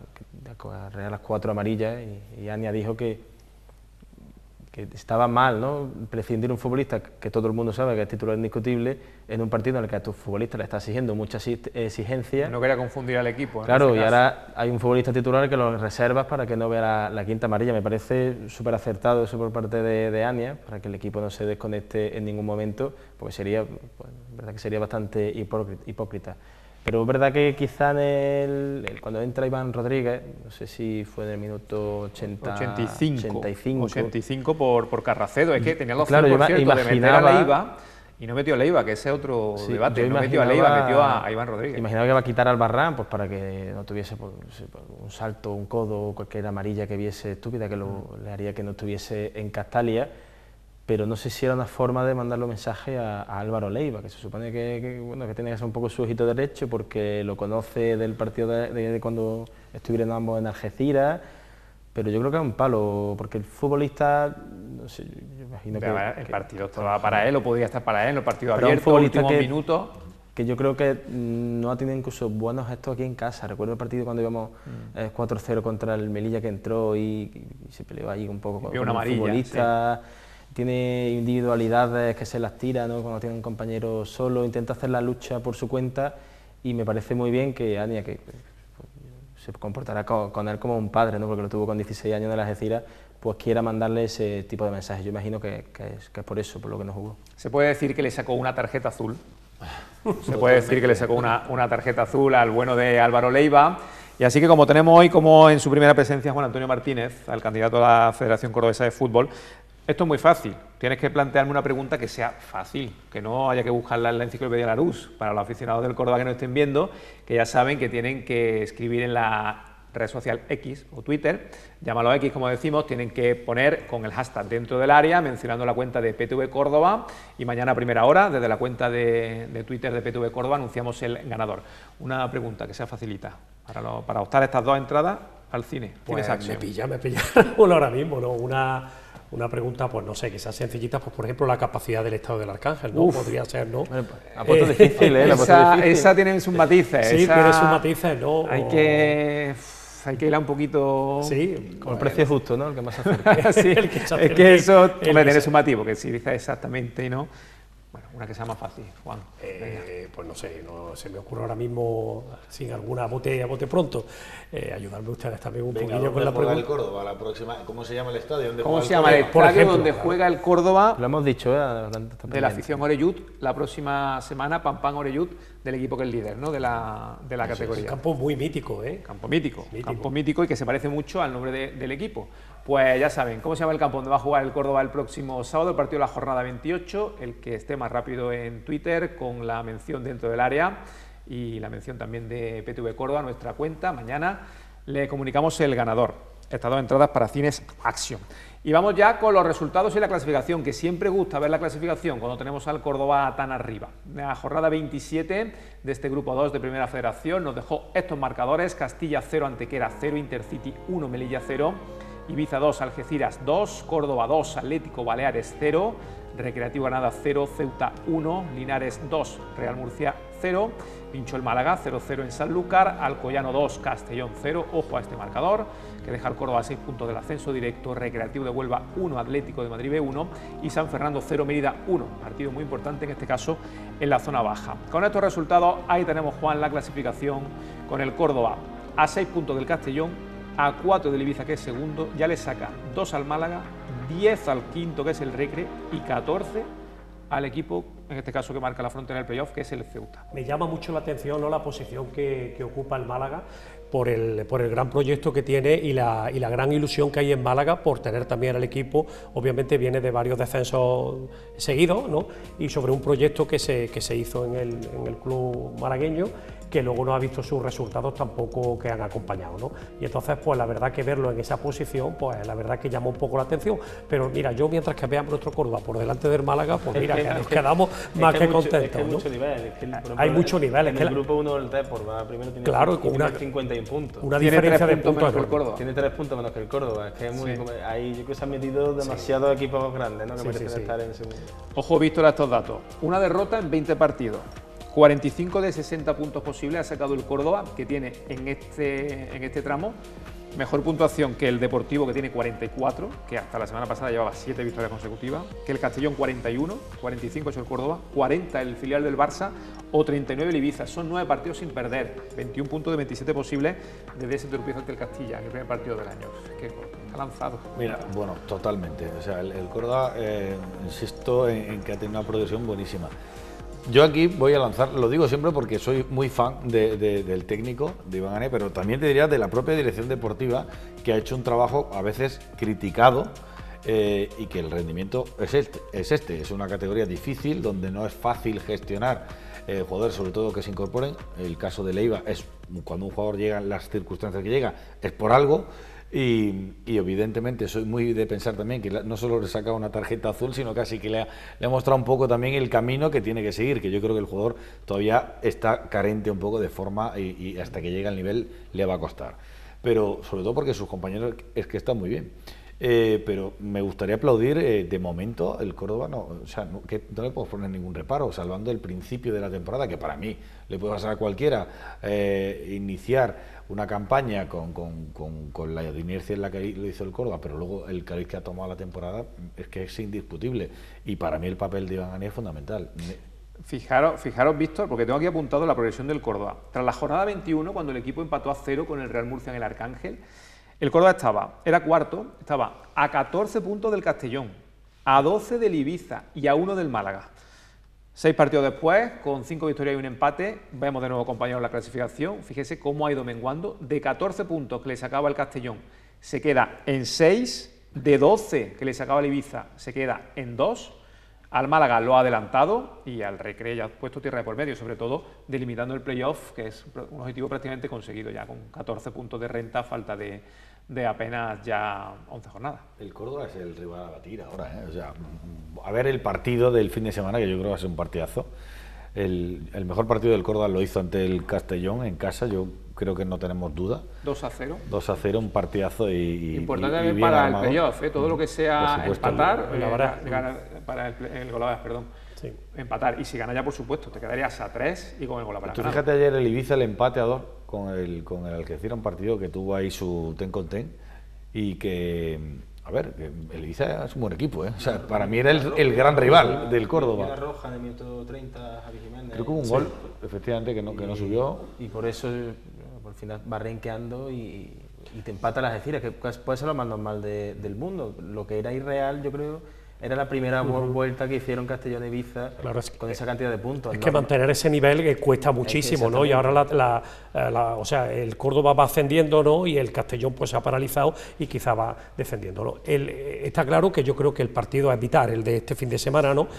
de las cuatro amarillas, y, y Ania dijo que, que estaba mal, ¿no?, prescindir un futbolista que todo el mundo sabe que es titular indiscutible en un partido en el que a tu futbolista le está exigiendo mucha exigencia. No quería confundir al equipo. Claro, este y ahora hay un futbolista titular que lo reservas para que no vea la, la quinta amarilla. Me parece súper acertado eso por parte de, de Ania, para que el equipo no se desconecte en ningún momento, porque sería, pues, verdad que sería bastante hipócrita. Pero es verdad que quizá en el, el, cuando entra Iván Rodríguez, no sé si fue en el minuto ochenta, ochenta y cinco, ochenta y cinco, ochenta y cinco por, por Carracedo, es que tenía la opción, claro, por cierto, imaginaba, de meter a Leiva Y no metió a Leiva, que ese es otro Sí, debate. yo No metió a Leiva, imaginaba- metió a, a Iván Rodríguez. Imaginaba que va a quitar al Barran pues para que no tuviese pues, no sé, pues, un salto, un codo, cualquier amarilla que viese estúpida que lo, le haría que no estuviese en Castalia, pero no sé si era una forma de mandarle un mensaje a, a Álvaro Leiva, que se supone que, que, bueno, que tiene que ser un poco su ojito derecho porque lo conoce del partido de, de- de cuando estuvieron ambos en Algeciras, pero yo creo que es un palo, porque el futbolista, no sé, yo imagino que... Pero, a ver, el que- partido estaba para él, o podía estar para él, el partido Pero un abierto, futbolista últimos que- minutos. que yo creo que mm, no ha tenido incluso buenos gestos aquí en casa. Recuerdo el partido cuando íbamos Mm. eh, cuatro cero contra el Melilla, que entró y, y se peleó allí un poco con, vio con una un amarilla, futbolista. Tiene individualidades que se las tira, ¿no? Cuando tiene un compañero solo, intenta hacer la lucha por su cuenta y me parece muy bien que Ania, que pues, se comportará con, con él como un padre, ¿no? Porque lo tuvo con dieciséis años de las Algeciras, pues quiera mandarle ese tipo de mensajes. Yo imagino que, que, es, que es por eso, por lo que no jugó. Se puede decir que le sacó una tarjeta azul. Se puede decir que le sacó una, una tarjeta azul al bueno de Álvaro Leiva. Y así que como tenemos hoy, como en su primera presencia, Juan Antonio Martínez, al candidato a la Federación Cordobesa de Fútbol, esto es muy fácil. Tienes que plantearme una pregunta que sea fácil, que no haya que buscarla en la enciclopedia Larousse. Para los aficionados del Córdoba que nos estén viendo, que ya saben que tienen que escribir en la red social X o Twitter, llámalo X como decimos, tienen que poner con el hashtag dentro del área, mencionando la cuenta de P T V Córdoba, y mañana a primera hora, desde la cuenta de, de Twitter de P T V Córdoba, anunciamos el ganador. Una pregunta que sea facilita, para, lo, para optar a estas dos entradas al cine. Pues ¿Tienes me acción? pilla, me pilla uno ahora mismo, ¿no? Una, una pregunta, pues no sé, quizás sencillita, pues por ejemplo la capacidad del Estado del Arcángel, ¿no? Uf. Podría ser, ¿no? Bueno, pues, ha puesto difícil, ¿eh? La ha puesto Esa, difícil. esa tiene sus matices. Sí, esa tiene sus matices, ¿no? Hay O- que, hay que ir a un poquito... Sí, Con el precio justo, ¿no? El que más se acerca. Sí, El que se es acerque, que eso el hombre, que tiene se- su matiz, porque si dices exactamente y no... Bueno, una que sea más fácil, Juan. Eh, pues no sé, no se me ocurre ahora mismo, sin alguna bote a bote pronto, eh, ayudarme ustedes también un Venga, poquillo ¿dónde con la juega el pregunta. Córdoba? La próxima, ¿cómo se llama el estadio? ¿Dónde ¿Cómo juega se llama el Córdoba? Por estadio ejemplo, donde claro. juega el Córdoba Lo hemos dicho, ¿eh? Adelante, está de la pendiente. afición Oreyud la próxima semana, Pampán Oreyud, del equipo que es líder, ¿no? De la, de la Es un categoría. campo muy mítico, ¿eh? Campo mítico, Mítico. campo mítico y que se parece mucho al nombre de- del equipo. Pues ya saben, ¿cómo se llama el campo donde va a jugar el Córdoba el próximo sábado, el partido de la jornada veintiocho? El que esté más rápido en Twitter con la mención dentro del área y la mención también de P T V Córdoba, nuestra cuenta. Mañana le comunicamos el ganador. Estas dos entradas para Cines Action. Y vamos ya con los resultados y la clasificación, que siempre gusta ver la clasificación cuando tenemos al Córdoba tan arriba. La jornada veintisiete de este grupo dos de Primera Federación nos dejó estos marcadores: Castilla cero, Antequera cero, Intercity uno, Melilla cero, Ibiza dos, Algeciras dos, Córdoba dos, Atlético Baleares cero, Recreativo Granada cero, Ceuta uno, Linares dos, Real Murcia cero, Pincho el Málaga cero cero en Sanlúcar, Alcoyano dos, Castellón cero, ojo a este marcador, que deja al Córdoba a seis puntos del ascenso directo, Recreativo de Huelva uno, Atlético de Madrid B uno y San Fernando cero, Mérida uno, partido muy importante en este caso en la zona baja. Con estos resultados, ahí tenemos, Juan, la clasificación con el Córdoba a seis puntos del Castellón, a cuatro del Ibiza, que es segundo, ya le saca dos al Málaga, diez al quinto, que es el Recre, y catorce al equipo, en este caso que marca la frontera del playoff, que es el Ceuta. Me llama mucho la atención, ¿no?, la posición que, que ocupa el Málaga por el, por el gran proyecto que tiene y la, y la gran ilusión que hay en Málaga por tener también al equipo. Obviamente viene de varios descensos seguidos, ¿no?, y sobre un proyecto que se, que se hizo en el, en el club malagueño, que luego no ha visto sus resultados tampoco que han acompañado, ¿no? Y entonces, pues la verdad que verlo en esa posición, pues la verdad que llama un poco la atención. Pero mira, yo mientras que veamos nuestro Córdoba por delante del Málaga, pues mira, que nos quedamos más que contentos, Es que hay ¿no? mucho nivel. Es que, por ejemplo, Hay mucho nivel, es En que el la- grupo uno del Depor, va primero tiene, Claro, y con tiene una- cincuenta y un puntos. Una Tiene diferencia tres de puntos puntos menos que el enorme. Córdoba. Tiene tres puntos menos que el Córdoba. Es que es muy, Sí. como- ahí yo creo que se han metido demasiados equipos grandes, ¿no? Que Sí, merecen sí, sí. estar en ese mundo. Ojo, Víctor, a estos datos. Una derrota en veinte partidos. cuarenta y cinco de sesenta puntos posibles ha sacado el Córdoba, que tiene en este, en este tramo mejor puntuación que el Deportivo, que tiene cuarenta y cuatro, que hasta la semana pasada llevaba siete victorias consecutivas, que el Castellón cuarenta y uno, cuarenta y cinco es el Córdoba, cuarenta el filial del Barça o treinta y nueve el Ibiza. Son nueve partidos sin perder, veintiún puntos de veintisiete posibles desde ese tropiezo ante el Castilla en el primer partido del año. Es que está lanzado. Mira, bueno, totalmente. O sea, el, el Córdoba, eh, insisto en, en que ha tenido una progresión buenísima. Yo aquí voy a lanzar, lo digo siempre porque soy muy fan de, de, del técnico, de Iván Ané, pero también te diría de la propia dirección deportiva, que ha hecho un trabajo a veces criticado eh, y que el rendimiento es este, es este, es una categoría difícil donde no es fácil gestionar eh, jugadores, sobre todo que se incorporen. El caso de Leiva es cuando un jugador llega en las circunstancias que llega, es por algo. Y, y evidentemente soy muy de pensar también que no solo le saca una tarjeta azul, sino casi que le ha, le ha mostrado un poco también el camino que tiene que seguir, que yo creo que el jugador todavía está carente un poco de forma y, y hasta que llegue al nivel le va a costar. Pero sobre todo porque sus compañeros es que están muy bien. Eh, pero me gustaría aplaudir, eh, de momento el Córdoba no, o sea, no, que no le puedo poner ningún reparo, salvando el principio de la temporada, que para mí le puede pasar a cualquiera, eh, iniciar una campaña con, con, con, con la inercia en la que lo hizo el Córdoba, pero luego el cariz que ha tomado la temporada es que es indiscutible, y para mí el papel de Iván Ania es fundamental. Fijaros, fijaros, Víctor, porque tengo aquí apuntado la progresión del Córdoba. Tras la jornada veintiuno, cuando el equipo empató a cero con el Real Murcia en el Arcángel, el Córdoba estaba, era cuarto, estaba a catorce puntos del Castellón, a doce del Ibiza y a uno del Málaga. Seis partidos después, con cinco victorias y un empate, vemos de nuevo, compañeros, la clasificación. Fíjese cómo ha ido menguando. De catorce puntos que le sacaba el Castellón, se queda en seis. De doce que le sacaba el Ibiza, se queda en dos. Al Málaga lo ha adelantado y al Recre ya ha puesto tierra de por medio, sobre todo delimitando el playoff, que es un objetivo prácticamente conseguido ya, con catorce puntos de renta a falta de, de apenas ya once jornadas. El Córdoba es el rival a batir ahora, ¿eh? O sea, a ver el partido del fin de semana, que yo creo que va a ser un partidazo. El, el mejor partido del Córdoba lo hizo ante el Castellón en casa, yo creo que no tenemos duda. dos a cero. dos a cero, un partidazo y, y importante y, y para armado. el playoff, ¿eh? Todo lo que sea empatar, el, eh, el, gana, para el, el Golabas, perdón. Sí. Empatar, y si gana ya, por supuesto, te quedarías a tres y con el Golabas. Tú fíjate ayer el Ibiza, el empate a dos con el, con el Algeciras, un partido que tuvo ahí su ten con ten y que, a ver, el Ibiza es un buen equipo, ¿eh? O sea, para mí era el, el gran rival del Córdoba. La roja en el minuto treinta, Javi Jiménez. Creo que hubo un gol, sí, efectivamente, que no, que no subió. Y por eso, al final, va renqueando y, y te empata las Algeciras, que puede ser lo más normal de, del mundo. Lo que era irreal, yo creo, era la primera uh-huh. vuelta que hicieron Castellón e Ibiza, claro, es que, con esa cantidad de puntos. Es ¿no? que mantener ese nivel eh, cuesta muchísimo, es que ¿no? Y ahora la, la, la, o sea, el Córdoba va ascendiendo, ¿no? Y el Castellón pues se ha paralizado y quizá va defendiendo, ¿no? El, está claro que yo creo que el partido a evitar, el de este fin de semana, ¿no?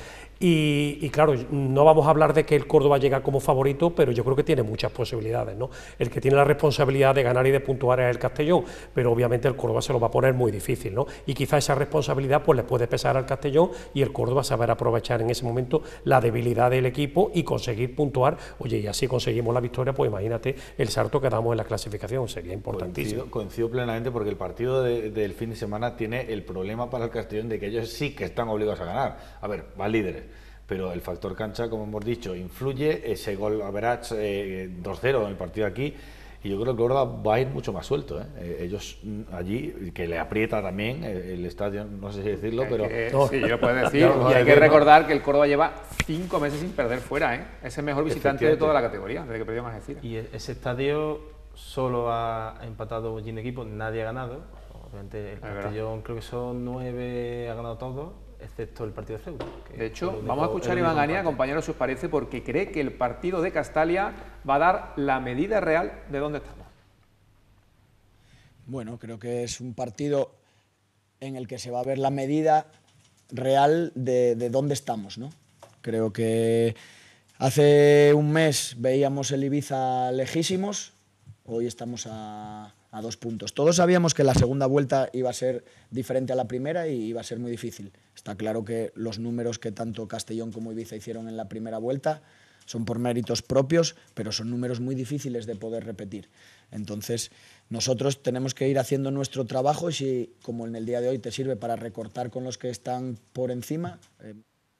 Y, y claro, no vamos a hablar de que el Córdoba llega como favorito, pero yo creo que tiene muchas posibilidades, ¿no? El que tiene la responsabilidad de ganar y de puntuar es el Castellón, pero obviamente el Córdoba se lo va a poner muy difícil, ¿no? Y quizá esa responsabilidad pues le puede pesar al Castellón y el Córdoba saber aprovechar en ese momento la debilidad del equipo y conseguir puntuar. Oye, y así conseguimos la victoria, pues imagínate el salto que damos en la clasificación, sería importantísimo. Coincido, coincido plenamente, porque el partido de, del fin de semana tiene el problema para el Castellón de que ellos sí que están obligados a ganar. A ver, van líderes, pero el factor cancha, como hemos dicho, influye. Ese gol average eh, dos cero en el partido aquí, y yo creo que Córdoba va a ir mucho más suelto, ¿eh? Ellos allí, que le aprieta también el estadio, no sé si decirlo, pero... Que, no. Sí, yo puedo decir, y hay que recordar que el Córdoba lleva cinco meses sin perder fuera, ¿eh? Es el mejor visitante de toda la categoría, desde que perdió en Algeciras. Y ese estadio solo ha empatado un equipo, nadie ha ganado. Obviamente el Castellón creo que son nueve, ha ganado todos, excepto el partido de Ceuta. De hecho, único, vamos a escuchar a Iván Ania, compañero, si os parece, porque cree que el partido de Castalia va a dar la medida real de dónde estamos. Bueno, creo que es un partido en el que se va a ver la medida real de, de dónde estamos, ¿no? Creo que hace un mes veíamos el Ibiza lejísimos, hoy estamos a... a dos puntos. Todos sabíamos que la segunda vuelta iba a ser diferente a la primera y iba a ser muy difícil. Está claro que los números que tanto Castellón como Ibiza hicieron en la primera vuelta son por méritos propios, pero son números muy difíciles de poder repetir. Entonces, nosotros tenemos que ir haciendo nuestro trabajo y si, como en el día de hoy, te sirve para recortar con los que están por encima... Eh,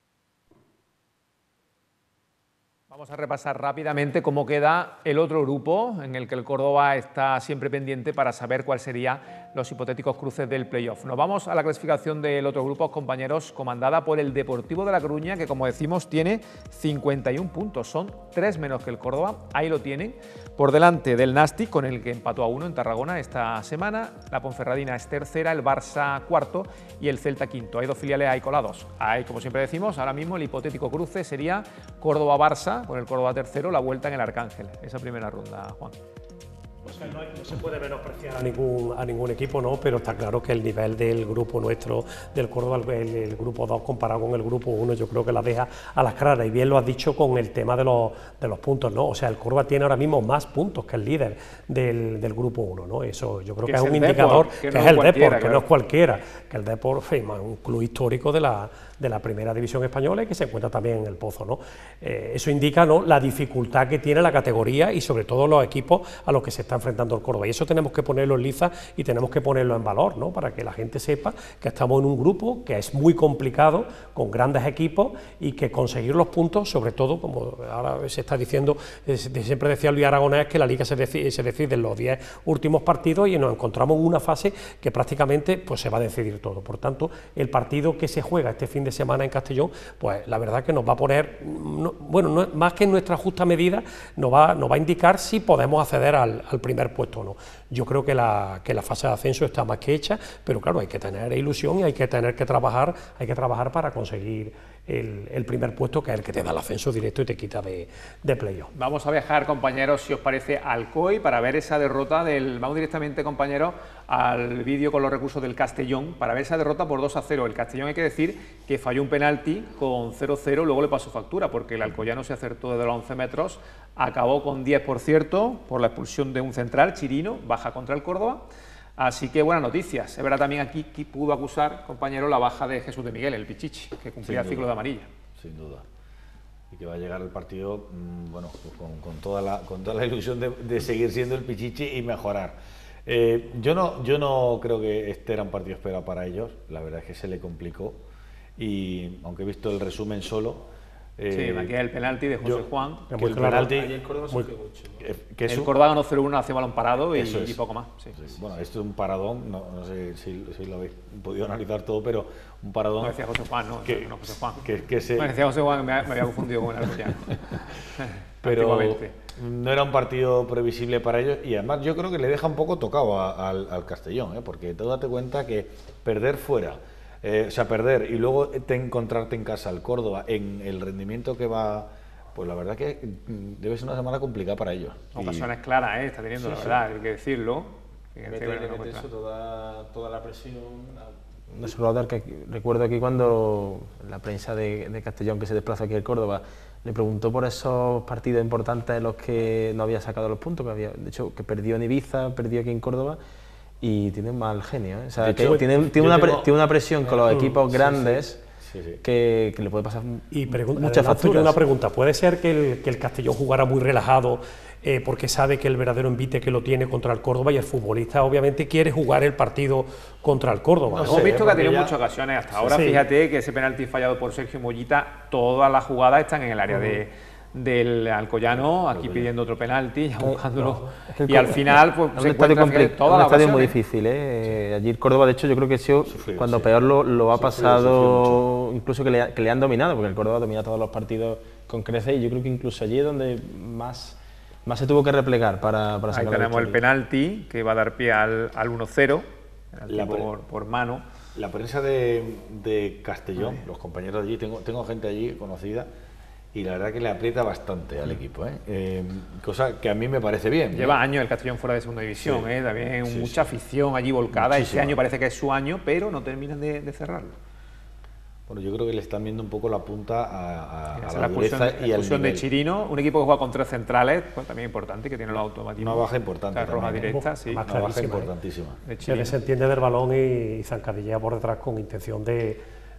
Vamos a repasar rápidamente cómo queda el otro grupo, en el que el Córdoba está siempre pendiente para saber cuáles serían los hipotéticos cruces del playoff. Nos vamos a la clasificación del otro grupo, compañeros, comandada por el Deportivo de La Coruña, que, como decimos, tiene cincuenta y un puntos. Son tres menos que el Córdoba, ahí lo tienen. Por delante del Nastic, con el que empató a uno en Tarragona esta semana. La Ponferradina es tercera, el Barça cuarto y el Celta quinto. Hay dos filiales ahí colados. Ahí, como siempre decimos, ahora mismo el hipotético cruce sería Córdoba-Barça, con el Córdoba tercero, la vuelta en el Arcángel. Esa primera ronda, Juan. Pues No, no se puede menospreciar a ningún, a ningún equipo, ¿no? Pero está claro que el nivel del grupo nuestro, del Córdoba, el, el grupo dos comparado con el grupo uno, yo creo que la deja a las claras. Y bien lo has dicho con el tema de los, de los puntos, ¿no? O sea, el Córdoba tiene ahora mismo más puntos que el líder del, del grupo uno, ¿no? Eso yo creo que, que es, es un indicador, Depor, que, que no es el Depor, que claro. no es cualquiera, que el Depor es un club histórico de la, de la primera división española y que se encuentra también en el Pozo, ¿no? Eh, eso indica, ¿no?, la dificultad que tiene la categoría y sobre todo los equipos a los que se está enfrentando el Córdoba, y eso tenemos que ponerlo en liza y tenemos que ponerlo en valor, ¿no?, para que la gente sepa que estamos en un grupo que es muy complicado, con grandes equipos, y que conseguir los puntos, sobre todo, como ahora se está diciendo, siempre decía Luis Aragonés, que la Liga se decide, se decide en los diez últimos partidos y nos encontramos en una fase que prácticamente pues se va a decidir todo. Por tanto, el partido que se juega este fin de semana en Castellón, pues la verdad que nos va a poner, no, bueno, no, más que en nuestra justa medida, nos va, nos va a indicar si podemos acceder al, al primer puesto o no. Yo creo que la, que la fase de ascenso está más que hecha, pero claro, hay que tener ilusión y hay que tener que trabajar, hay que trabajar para conseguir el, el primer puesto, que es el que te da el ascenso directo y te quita de, de playoff. Vamos a viajar, compañeros, si os parece, al C O I para ver esa derrota del... Vamos directamente, compañeros, al vídeo con los recursos del Castellón, para ver esa derrota por dos a cero. El Castellón, hay que decir que falló un penalti con cero cero, luego le pasó factura, porque el alcoyano se acertó desde los once metros, acabó con diez, por cierto, por la expulsión de un central, Chirino, baja contra el Córdoba. Así que buenas noticias. Es verdad también aquí que pudo acusar, compañero, la baja de Jesús de Miguel, el Pichichi, que cumplía el ciclo de amarilla. Sin duda. Y que va a llegar el partido, mmm, bueno, con, con, toda la, con toda la ilusión de, de seguir siendo el Pichichi y mejorar. Eh, yo, no, yo no creo que este era un partido esperado para ellos, la verdad es que se le complicó, y aunque he visto el resumen solo... Eh, sí, aquí es el penalti de José yo, Juan. Que que el penalti, el Córdoba, muy, que, que el Córdoba ganó cero uno, hace balón parado y, y poco más. Sí. Sí. Bueno, esto es un paradón, no, no sé si, si lo habéis podido analizar todo, pero un paradón... No decía José Juan, no, que, no José Juan. Que, que se... No decía José Juan, me, me había confundido con el alcoyano. Pero no era un partido previsible para ellos, y además yo creo que le deja un poco tocado a, al, al Castellón, ¿eh? Porque tú date cuenta que perder fuera... Eh, o sea, perder y luego te encontrarte en casa al Córdoba en el rendimiento que va, pues la verdad que debe ser una semana complicada para ellos. Ocasiones y... claras, ¿eh? Está teniendo, sí, la verdad, sí. Hay que decirlo. Que mete, que mete eso, toda, toda la presión. Un jugador que recuerdo aquí cuando la prensa de, de Castellón, que se desplaza aquí al Córdoba, le preguntó por esos partidos importantes en los que no había sacado los puntos, que había, de hecho, que perdió en Ibiza, perdió aquí en Córdoba. Y tiene un mal genio, ¿eh? O sea, hecho, tiene, tiene, una tengo... tiene una presión con los equipos sí, grandes sí, sí. Sí, sí. Que, que le puede pasar y mucha factura. Una pregunta, ¿puede ser que el, que el Castellón jugara muy relajado eh, porque sabe que el verdadero envite que lo tiene contra el Córdoba, y el futbolista obviamente quiere jugar el partido contra el Córdoba? No, ¿no? Hemos visto que ha tenido ya... muchas ocasiones hasta ahora, sí. Fíjate que ese penalti fallado por Sergio Mollita, todas las jugadas están en el área uh-huh. de... del Alcoyano, aquí pidiendo otro penalti, ya buscándolo, no, es que y al final pues, es un estadio, un estadio muy difícil, ¿eh? Allí el Córdoba, de hecho, yo creo que ha sido sufrido, cuando sí. peor lo, lo ha sufrido, pasado, sufrido incluso que le, que le han dominado, porque el Córdoba domina todos los partidos con creces, y yo creo que incluso allí es donde más, más se tuvo que replegar para, para sacar. Ahí tenemos el penalti, que va a dar pie al, al uno cero, por, por mano. La prensa de, de Castellón, Ay. los compañeros de allí, tengo, tengo gente allí conocida, y la verdad que le aprieta bastante al equipo, ¿eh? Eh, cosa que a mí me parece bien. Lleva ¿eh? años el Castellón fuera de segunda división, sí. ¿eh? También sí, mucha sí. afición allí volcada. Muchísima. Este año parece que es su año, pero no terminan de, de cerrarlo. Bueno, yo creo que le están viendo un poco la punta a, a, a la, la dureza expulsión, y la al nivel. de Chirino, un equipo que juega con tres centrales, pues también importante, que tiene los automatismos. Una baja importante. La roja directa, ¿eh? sí. Una baja importantísima. ¿eh? Se desentiende del balón y, y zancadillea por detrás con intención de...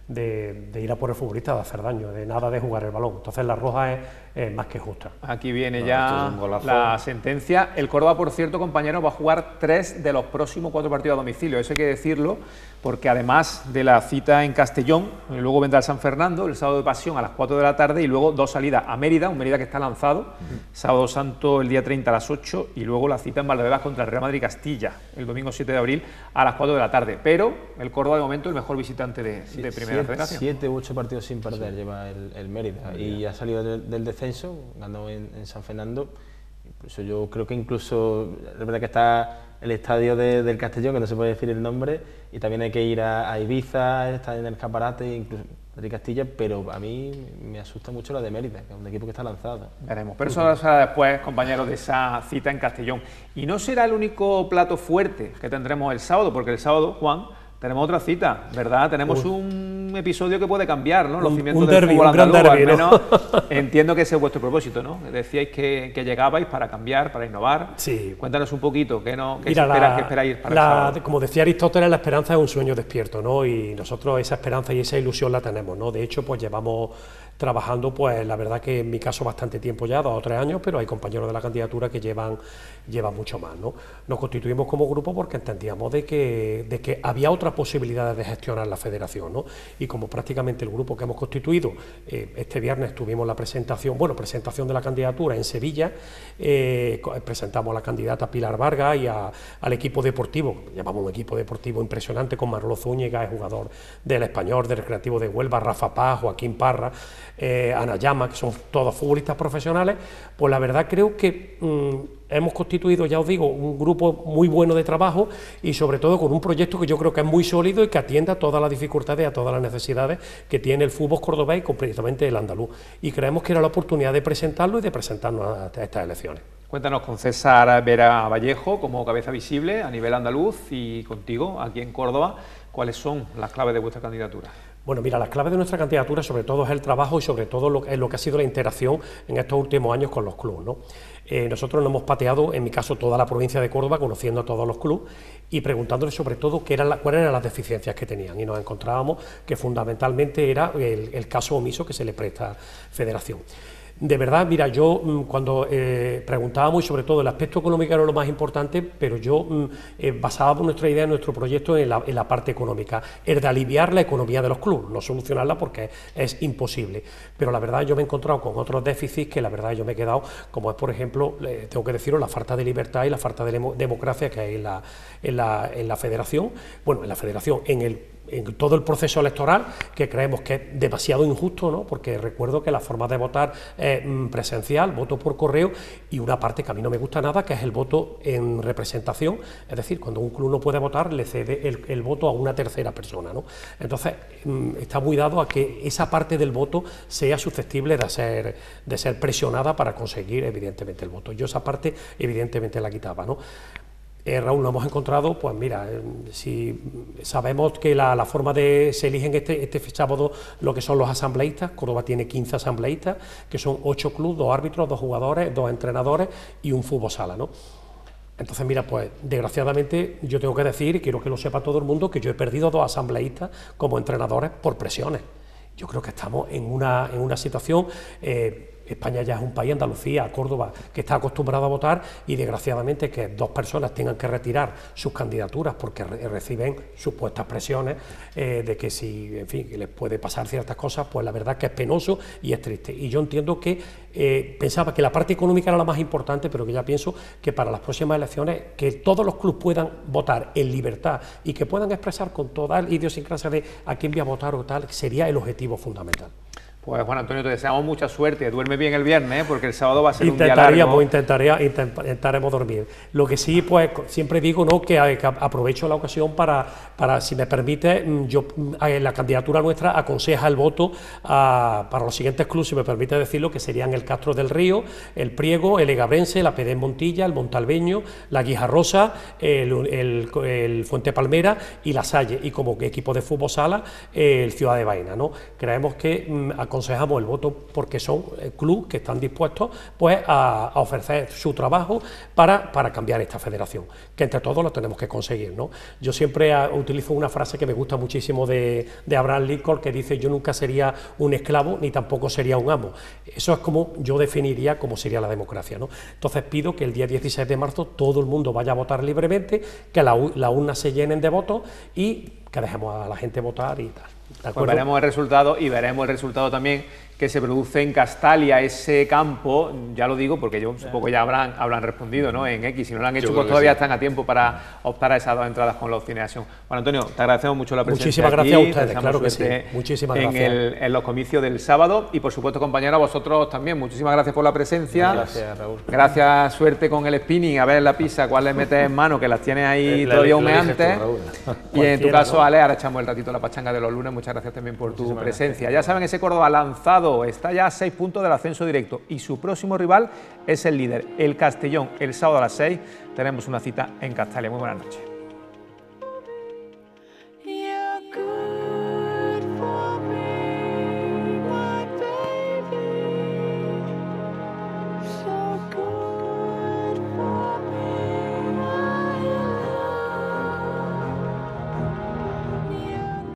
De, de ir a por el futbolista, de hacer daño, de nada de jugar el balón. Entonces la roja es eh, más que justa. Aquí viene no, ya es la sentencia. El Córdoba, por cierto, compañeros, va a jugar tres de los próximos cuatro partidos a domicilio. Eso hay que decirlo, porque además de la cita en Castellón, luego vendrá el San Fernando, el sábado de Pasión a las cuatro de la tarde, y luego dos salidas a Mérida, un Mérida que está lanzado, uh-huh. sábado santo el día treinta a las ocho, y luego la cita en Valdebebas contra el Real Madrid Castilla, el domingo siete de abril a las cuatro de la tarde. Pero el Córdoba de momento el mejor visitante de, sí, de Primera siete, Federación. Siete u ocho partidos sin perder sí. lleva el, el Mérida, ah, y ya. ha salido del, del descenso, ganó en, en San Fernando. Por eso yo creo que incluso, es verdad que está el estadio de, del Castellón, que no se puede decir el nombre, y también hay que ir a, a Ibiza, estar en el escaparate, incluso Madrid Castilla, pero a mí me asusta mucho la de Mérida, que es un equipo que está lanzado. Veremos, pero eso será después, compañeros, de esa cita en Castellón. Y no será el único plato fuerte que tendremos el sábado, porque el sábado, Juan, tenemos otra cita, ¿verdad? Tenemos Uy. un episodio que puede cambiar, ¿no? Los un, cimientos un del derbi, fútbol un andaluz, derbi, al menos ¿no? Entiendo que ese es vuestro propósito, ¿no? Decíais que, que llegabais para cambiar, para innovar. Sí. Cuéntanos un poquito, ¿qué, no, qué, Mira, espera, la, qué esperáis para la, el sábado? Como decía Aristóteles, la esperanza es un sueño despierto, ¿no? Y nosotros esa esperanza y esa ilusión la tenemos, ¿no? De hecho, pues llevamos trabajando, pues la verdad que en mi caso bastante tiempo ya, dos o tres años, pero hay compañeros de la candidatura que llevan, llevan mucho más, ¿no? Nos constituimos como grupo porque entendíamos de que, de que había otras posibilidades de gestionar la federación, ¿no? Y como prácticamente el grupo que hemos constituido, eh, este viernes tuvimos la presentación, bueno, presentación de la candidatura en Sevilla, eh, presentamos a la candidata Pilar Vargas y a, al equipo deportivo, llamamos un equipo deportivo impresionante con Manolo Zúñiga, es jugador del Español, del Recreativo de Huelva, Rafa Paz, Joaquín Parra, Eh, Ana Llama, que son todos futbolistas profesionales. Pues la verdad creo que mmm, hemos constituido, ya os digo, un grupo muy bueno de trabajo y sobre todo con un proyecto que yo creo que es muy sólido y que atienda a todas las dificultades y a todas las necesidades que tiene el fútbol cordobés y concretamente el andaluz. Y creemos que era la oportunidad de presentarlo y de presentarnos a, a estas elecciones. Cuéntanos con César Vera Vallejo como cabeza visible a nivel andaluz y contigo aquí en Córdoba, ¿cuáles son las claves de vuestra candidatura? Bueno, mira, las claves de nuestra candidatura sobre todo es el trabajo y sobre todo lo, lo que ha sido la interacción en estos últimos años con los clubes, ¿no? Eh, nosotros nos hemos pateado, en mi caso, toda la provincia de Córdoba, conociendo a todos los clubes y preguntándoles sobre todo qué eran la, cuáles eran las deficiencias que tenían, y nos encontrábamos que fundamentalmente era el, el caso omiso que se le presta a Federación. De verdad, mira, yo cuando eh, preguntábamos, y sobre todo el aspecto económico era lo más importante, pero yo eh, basábamos nuestra idea, nuestro proyecto en la, en la parte económica, el de aliviar la economía de los clubes, no solucionarla porque es, es imposible. Pero la verdad yo me he encontrado con otros déficits que la verdad yo me he quedado, como es por ejemplo, eh, tengo que decirlo, la falta de libertad y la falta de democracia que hay en la, en la, en la federación, bueno, en la federación, en el en todo el proceso electoral, que creemos que es demasiado injusto, ¿no? Porque recuerdo que la forma de votar es presencial, voto por correo, y una parte que a mí no me gusta nada, que es el voto en representación, es decir, cuando un club no puede votar, le cede el, el voto a una tercera persona, ¿no? Entonces, está muy dado a que esa parte del voto sea susceptible de ser, de ser presionada para conseguir, evidentemente, el voto. Yo esa parte, evidentemente, la quitaba, ¿no? Eh, Raúl, lo hemos encontrado, pues mira, eh, si sabemos que la, la forma de se eligen este, este sábado lo que son los asambleístas. Córdoba tiene quince asambleístas, que son ocho clubes, dos árbitros, dos jugadores, dos entrenadores y un fútbol sala, ¿no? Entonces, mira, pues desgraciadamente yo tengo que decir, y quiero que lo sepa todo el mundo, que yo he perdido dos asambleístas como entrenadores por presiones. Yo creo que estamos en una, en una situación... Eh, España ya es un país, Andalucía, Córdoba, que está acostumbrado a votar, y desgraciadamente que dos personas tengan que retirar sus candidaturas porque re reciben supuestas presiones eh, de que si, en fin, que les puede pasar ciertas cosas, pues la verdad que es penoso y es triste. Y yo entiendo que eh, pensaba que la parte económica era la más importante, pero que ya pienso que para las próximas elecciones que todos los clubes puedan votar en libertad y que puedan expresar con toda la idiosincrasia de a quién voy a votar o tal, sería el objetivo fundamental. Pues Juan Antonio, te deseamos mucha suerte, duerme bien el viernes, ¿eh? Porque el sábado va a ser un día largo. Intentaría, intentaremos dormir. Lo que sí, pues siempre digo, ¿no?, que, que aprovecho la ocasión para, para, si me permite, yo la candidatura nuestra aconseja el voto a, para los siguientes clubes, si me permite decirlo, que serían el Castro del Río, el Priego, el Egabrense, la P D Montilla, el Montalbeño, la Guijarrosa, el, el, el Fuente Palmera y la Salle, y como equipo de fútbol sala, el Ciudad de Baena, ¿no? Creemos que mm, aconsejamos el voto porque son clubes que están dispuestos pues a, a ofrecer su trabajo para, para cambiar esta federación, que entre todos lo tenemos que conseguir, ¿no? Yo siempre a, utilizo una frase que me gusta muchísimo de, de Abraham Lincoln, que dice: yo nunca sería un esclavo ni tampoco sería un amo. Eso es como yo definiría cómo sería la democracia, ¿no? Entonces pido que el día dieciséis de marzo todo el mundo vaya a votar libremente, que las la urnas se llenen de votos y que dejemos a la gente votar y tal. Pues veremos el resultado y veremos el resultado también que se produce en Castalia, ese campo, ya lo digo porque yo supongo ya habrán, habrán respondido, ¿no?, en X, si no lo han hecho pues todavía sí están a tiempo para optar a esas dos entradas con la cineación. Bueno, Antonio, te agradecemos mucho la presencia. Muchísimas aquí, gracias a ustedes, claro que sí. Muchísimas en gracias. El, en los comicios del sábado y por supuesto, compañeros, a vosotros también, muchísimas gracias por la presencia. Gracias, Raúl. Gracias, suerte con el spinning, a ver la pizza, cuál le metes en mano, que las tienes ahí eh, todavía humeantes. Y en tu caso, ¿vale? Ahora echamos el ratito a la pachanga de los lunes. Muchas gracias también por tu presencia. Ya saben, ese Córdoba lanzado está ya a seis puntos del ascenso directo y su próximo rival es el líder, el Castellón. El sábado a las seis tenemos una cita en Castalia. Muy buenas noches.